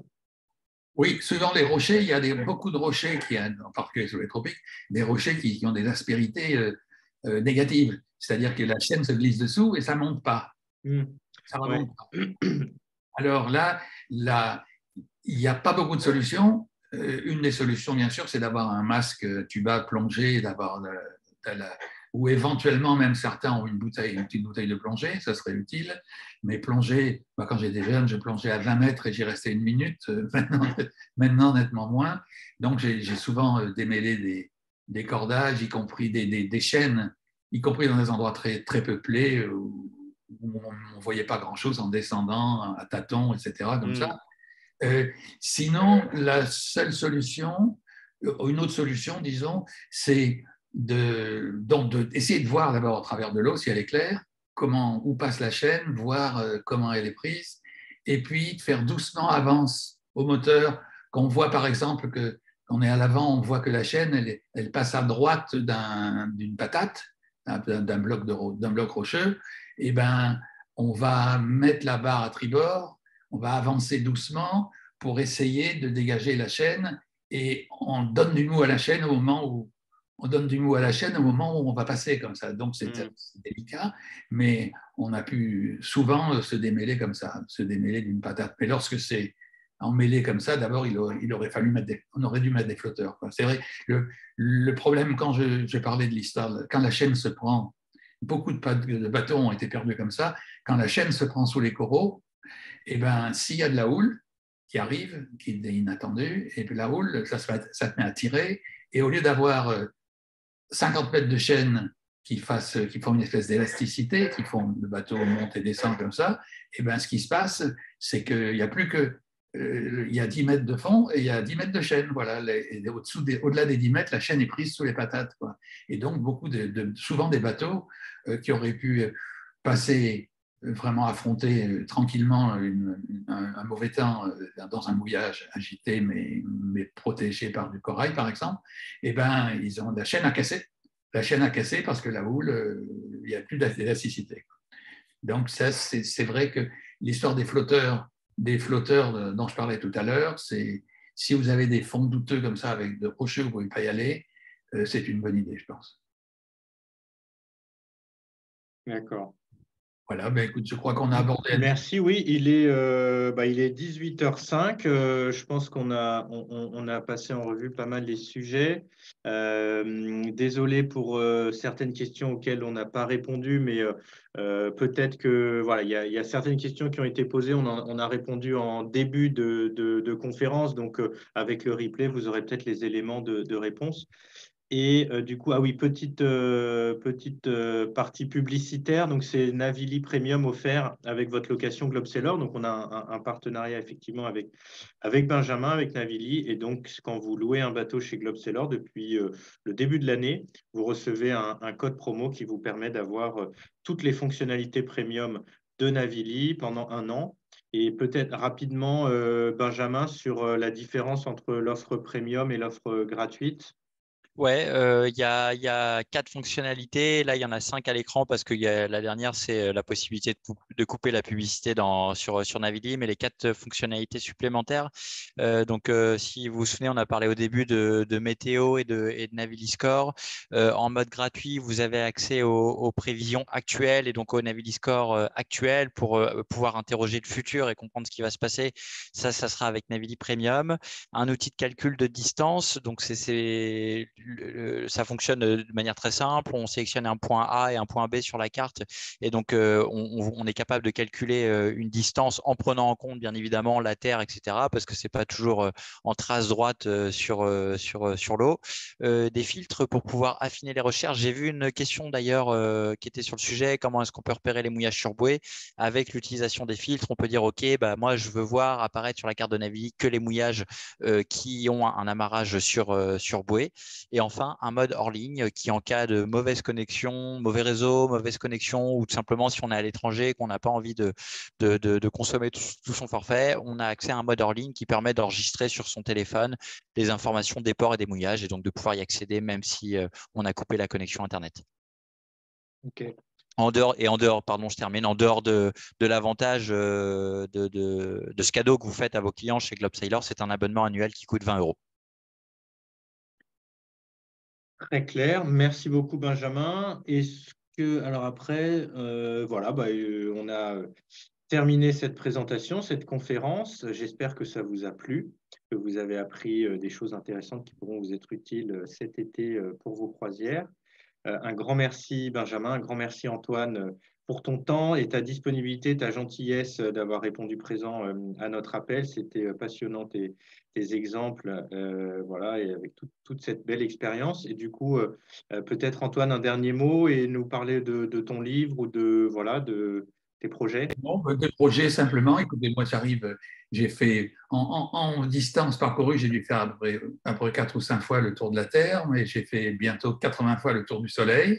Oui, suivant les rochers, il y a des, beaucoup de rochers, qui, en particulier sur les tropiques, des rochers qui, qui ont des aspérités euh, euh, négatives. C'est-à-dire que la chaîne se glisse dessous et ça ne monte pas. Mmh. Ça ne remonte ouais. pas. Alors là, là il n'y a pas beaucoup de solutions. Euh, une des solutions, bien sûr, c'est d'avoir un masque tuba plongé, d'avoir de, de la, ou éventuellement, même certains ont une bouteille, une petite bouteille de plongée, ça serait utile. Mais plonger, bah quand j'étais jeune, je plongeais à vingt mètres et j'y restais une minute. Maintenant, maintenant nettement moins. Donc, j'ai, j'ai souvent démêlé des, des cordages, y compris des, des, des chaînes, y compris dans des endroits très, très peuplés où, où on ne voyait pas grand-chose en descendant à tâtons, et cetera. Comme mmh. ça. Euh, sinon, la seule solution, Une autre solution, disons, c'est de, donc de, essayer de voir d'abord au travers de l'eau si elle est claire, comment, où passe la chaîne, voir euh, comment elle est prise, et puis de faire doucement avance au moteur. Qu'on voit par exemple que quand on est à l'avant, on voit que la chaîne, elle, est, elle passe à droite d'un, d'une patate, d'un bloc, de, d'un bloc rocheux, et ben, on va mettre la barre à tribord, on va avancer doucement pour essayer de dégager la chaîne, et on donne du mou à la chaîne au moment où on donne du mou à la chaîne au moment où on va passer comme ça. Donc c'est mmh. délicat, mais on a pu souvent se démêler comme ça, se démêler d'une patate. Mais lorsque c'est emmêlé comme ça, d'abord il aurait, il aurait fallu mettre des, on aurait dû mettre des flotteurs. C'est vrai, le, le problème quand je, je parlais de l'histoire, quand la chaîne se prend, beaucoup de, de bateaux ont été perdus comme ça. Quand la chaîne se prend sous les coraux, et ben s'il y a de la houle qui arrive, qui est inattendue, et puis la houle, ça se, ça se met à tirer, et au lieu d'avoir cinquante mètres de chaîne qui, fassent, qui font une espèce d'élasticité, qui font le bateau monte et descend comme ça, et ben ce qui se passe, c'est qu'il n'y a plus que euh, il y a dix mètres de fond et il y a dix mètres de chaîne. Voilà. Et au-dessous des, au-delà des dix mètres, la chaîne est prise sous les patates, quoi. Et donc, beaucoup de, de, souvent des bateaux euh, qui auraient pu passer, vraiment affronter euh, tranquillement une, un, un mauvais temps euh, dans un mouillage agité, mais, mais protégé par du corail, par exemple, et ben, ils ont la chaîne à casser. La chaîne à casser parce que la houle, euh, il n'y a plus d'élasticité. Donc, ça, c'est, c'est vrai que l'histoire des flotteurs, des flotteurs dont je parlais tout à l'heure, c'est si vous avez des fonds douteux comme ça avec de rocheux, vous ne pouvez pas y aller, euh, c'est une bonne idée, je pense. D'accord. Voilà, ben écoute, je crois qu'on a abordé. Merci, oui, il est, euh, bah, il est dix-huit heures cinq. Euh, je pense qu'on a, on, on a passé en revue pas mal les sujets. Euh, désolé pour euh, certaines questions auxquelles on n'a pas répondu, mais euh, euh, peut-être que voilà, il y a, il y a certaines questions qui ont été posées. On, en, on a répondu en début de, de, de conférence, donc euh, avec le replay, vous aurez peut-être les éléments de, de réponse. Et euh, du coup, ah oui, petite, euh, petite euh, partie publicitaire. Donc, c'est Navili Premium offert avec votre location Globeseller. Donc, on a un, un partenariat effectivement avec, avec Benjamin, avec Navili. Et donc, quand vous louez un bateau chez Globeseller depuis euh, le début de l'année, vous recevez un, un code promo qui vous permet d'avoir euh, toutes les fonctionnalités premium de Navili pendant un an. Et peut-être rapidement, euh, Benjamin, sur euh, la différence entre l'offre premium et l'offre gratuite. Ouais, euh, il y a, il y a quatre fonctionnalités. Là, il y en a cinq à l'écran parce que il y a, la dernière, c'est la possibilité de, pou- de couper la publicité dans, sur, sur Navili, mais les quatre fonctionnalités supplémentaires. Euh, donc, euh, si vous vous souvenez, on a parlé au début de, de météo et de, et de Navili Score. Euh, en mode gratuit, vous avez accès aux, aux prévisions actuelles et donc au Navili Score euh, actuel pour euh, pouvoir interroger le futur et comprendre ce qui va se passer. Ça, ça sera avec Navili Premium. Un outil de calcul de distance. Donc, c'est, c'est Le, ça fonctionne de manière très simple. On sélectionne un point A et un point B sur la carte et donc euh, on, on est capable de calculer euh, une distance en prenant en compte bien évidemment la terre, et cetera. Parce que c'est pas toujours euh, en trace droite euh, sur euh, sur euh, sur l'eau. Euh, des filtres pour pouvoir affiner les recherches. J'ai vu une question d'ailleurs euh, qui était sur le sujet. Comment est-ce qu'on peut repérer les mouillages sur bouée avec l'utilisation des filtres? On peut dire ok, bah moi je veux voir apparaître sur la carte de Navili que les mouillages euh, qui ont un, un amarrage sur euh, sur bouée. Et enfin, un mode hors ligne qui, en cas de mauvaise connexion, mauvais réseau, mauvaise connexion, ou tout simplement si on est à l'étranger et qu'on n'a pas envie de, de, de, de consommer tout, tout son forfait, on a accès à un mode hors ligne qui permet d'enregistrer sur son téléphone les informations des ports et des mouillages et donc de pouvoir y accéder même si euh, on a coupé la connexion Internet. OK. En dehors, et en dehors, pardon, je termine, en dehors de, de l'avantage euh, de, de, de ce cadeau que vous faites à vos clients chez Globesailor, c'est un abonnement annuel qui coûte vingt euros. Très clair. Merci beaucoup, Benjamin. Est-ce que, alors après, euh, voilà, bah, euh, on a terminé cette présentation, cette conférence. J'espère que ça vous a plu, que vous avez appris euh, des choses intéressantes qui pourront vous être utiles euh, cet été euh, pour vos croisières. Euh, un grand merci, Benjamin. Un grand merci, Antoine, euh, pour ton temps et ta disponibilité, ta gentillesse euh, d'avoir répondu présent euh, à notre appel. C'était euh, passionnant, tes, tes exemples, euh, voilà, et avec tout- toute cette belle expérience. Et du coup, euh, euh, peut-être, Antoine, un dernier mot et nous parler de, de ton livre ou de, voilà, de, tes projets? Bon, des projets simplement. Écoutez, moi, j'arrive, j'ai fait en, en, en distance parcourue, j'ai dû faire à peu près, à peu près quatre ou cinq fois le tour de la Terre, mais j'ai fait bientôt quatre-vingts fois le tour du Soleil.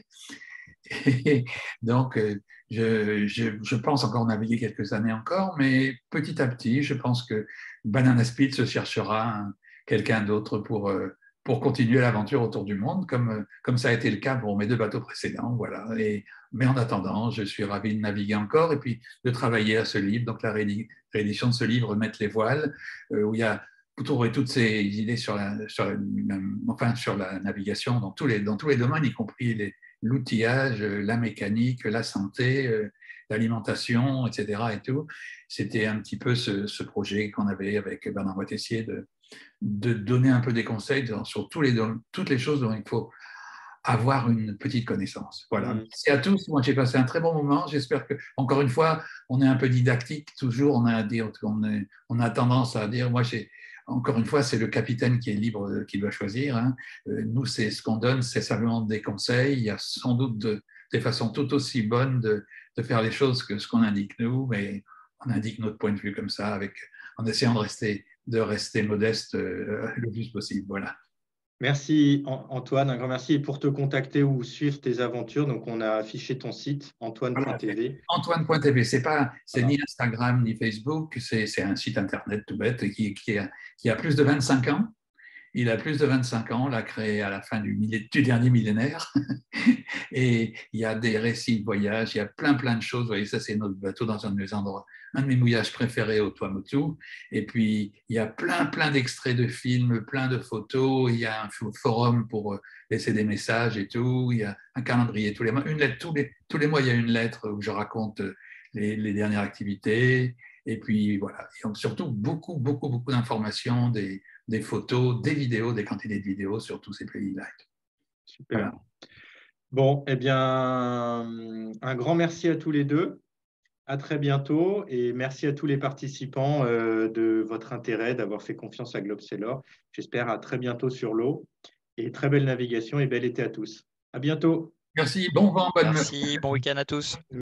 Et donc, je, je, je pense encore naviguer quelques années encore, mais petit à petit, je pense que Banana Split se cherchera quelqu'un d'autre pour, pour continuer l'aventure autour du monde, comme, comme ça a été le cas pour mes deux bateaux précédents. Voilà. Et, mais en attendant, je suis ravi de naviguer encore et puis de travailler à ce livre, donc la réédition de ce livre, Mettre les voiles, où il y a vous trouverez toutes ces idées sur la, sur la, enfin, sur la navigation dans tous les, dans tous les domaines, y compris les, l'outillage, la mécanique, la santé, l'alimentation, et cetera. Et tout. C'était un petit peu ce, ce projet qu'on avait avec Bernard Moitessier de, de donner un peu des conseils sur tous les, toutes les choses dont il faut avoir une petite connaissance. Voilà. Mmh. Merci à tous. Moi, j'ai passé un très bon moment. J'espère que, encore une fois, on est un peu didactique. Toujours, on a, à dire, on, est, on a tendance à dire, moi, j'ai encore une fois, c'est le capitaine qui est libre, qui doit choisir. Hein. Nous, c'est ce qu'on donne, c'est simplement des conseils. Il y a sans doute de, des façons tout aussi bonnes de, de faire les choses que ce qu'on indique nous, mais on indique notre point de vue comme ça, avec, en essayant de rester, de rester modeste euh, le plus possible. Voilà. Merci Antoine, un grand merci. Et pour te contacter ou suivre tes aventures, donc on a affiché ton site, antoine point t v. Voilà, antoine point t v, c'est pas, c'est voilà. Ni Instagram ni Facebook, c'est un site internet tout bête qui, qui, a, qui a plus de vingt-cinq ans. Il a plus de vingt-cinq ans, on l'a créé à la fin du, du dernier millénaire. Et il y a des récits de voyage, il y a plein plein de choses. Vous voyez, ça c'est notre bateau dans un de mes endroits, un de mes mouillages préférés au Tuamotu. Et puis il y a plein plein d'extraits de films, plein de photos. Il y a un forum pour laisser des messages et tout. Il y a un calendrier tous les mois, une lettre tous les tous les mois. Il y a une lettre où je raconte les, les dernières activités. Et puis voilà, et donc, surtout beaucoup beaucoup beaucoup d'informations, des des photos, des vidéos, des quantités de vidéos sur tous ces pays-là. Super. Voilà. Bon, eh bien, un grand merci à tous les deux. À très bientôt et merci à tous les participants euh, de votre intérêt, d'avoir fait confiance à Globe Sailor. J'espère à très bientôt sur l'eau et très belle navigation et bel été à tous. À bientôt. Merci, bon vent, bonne Merci, bon week-end à tous.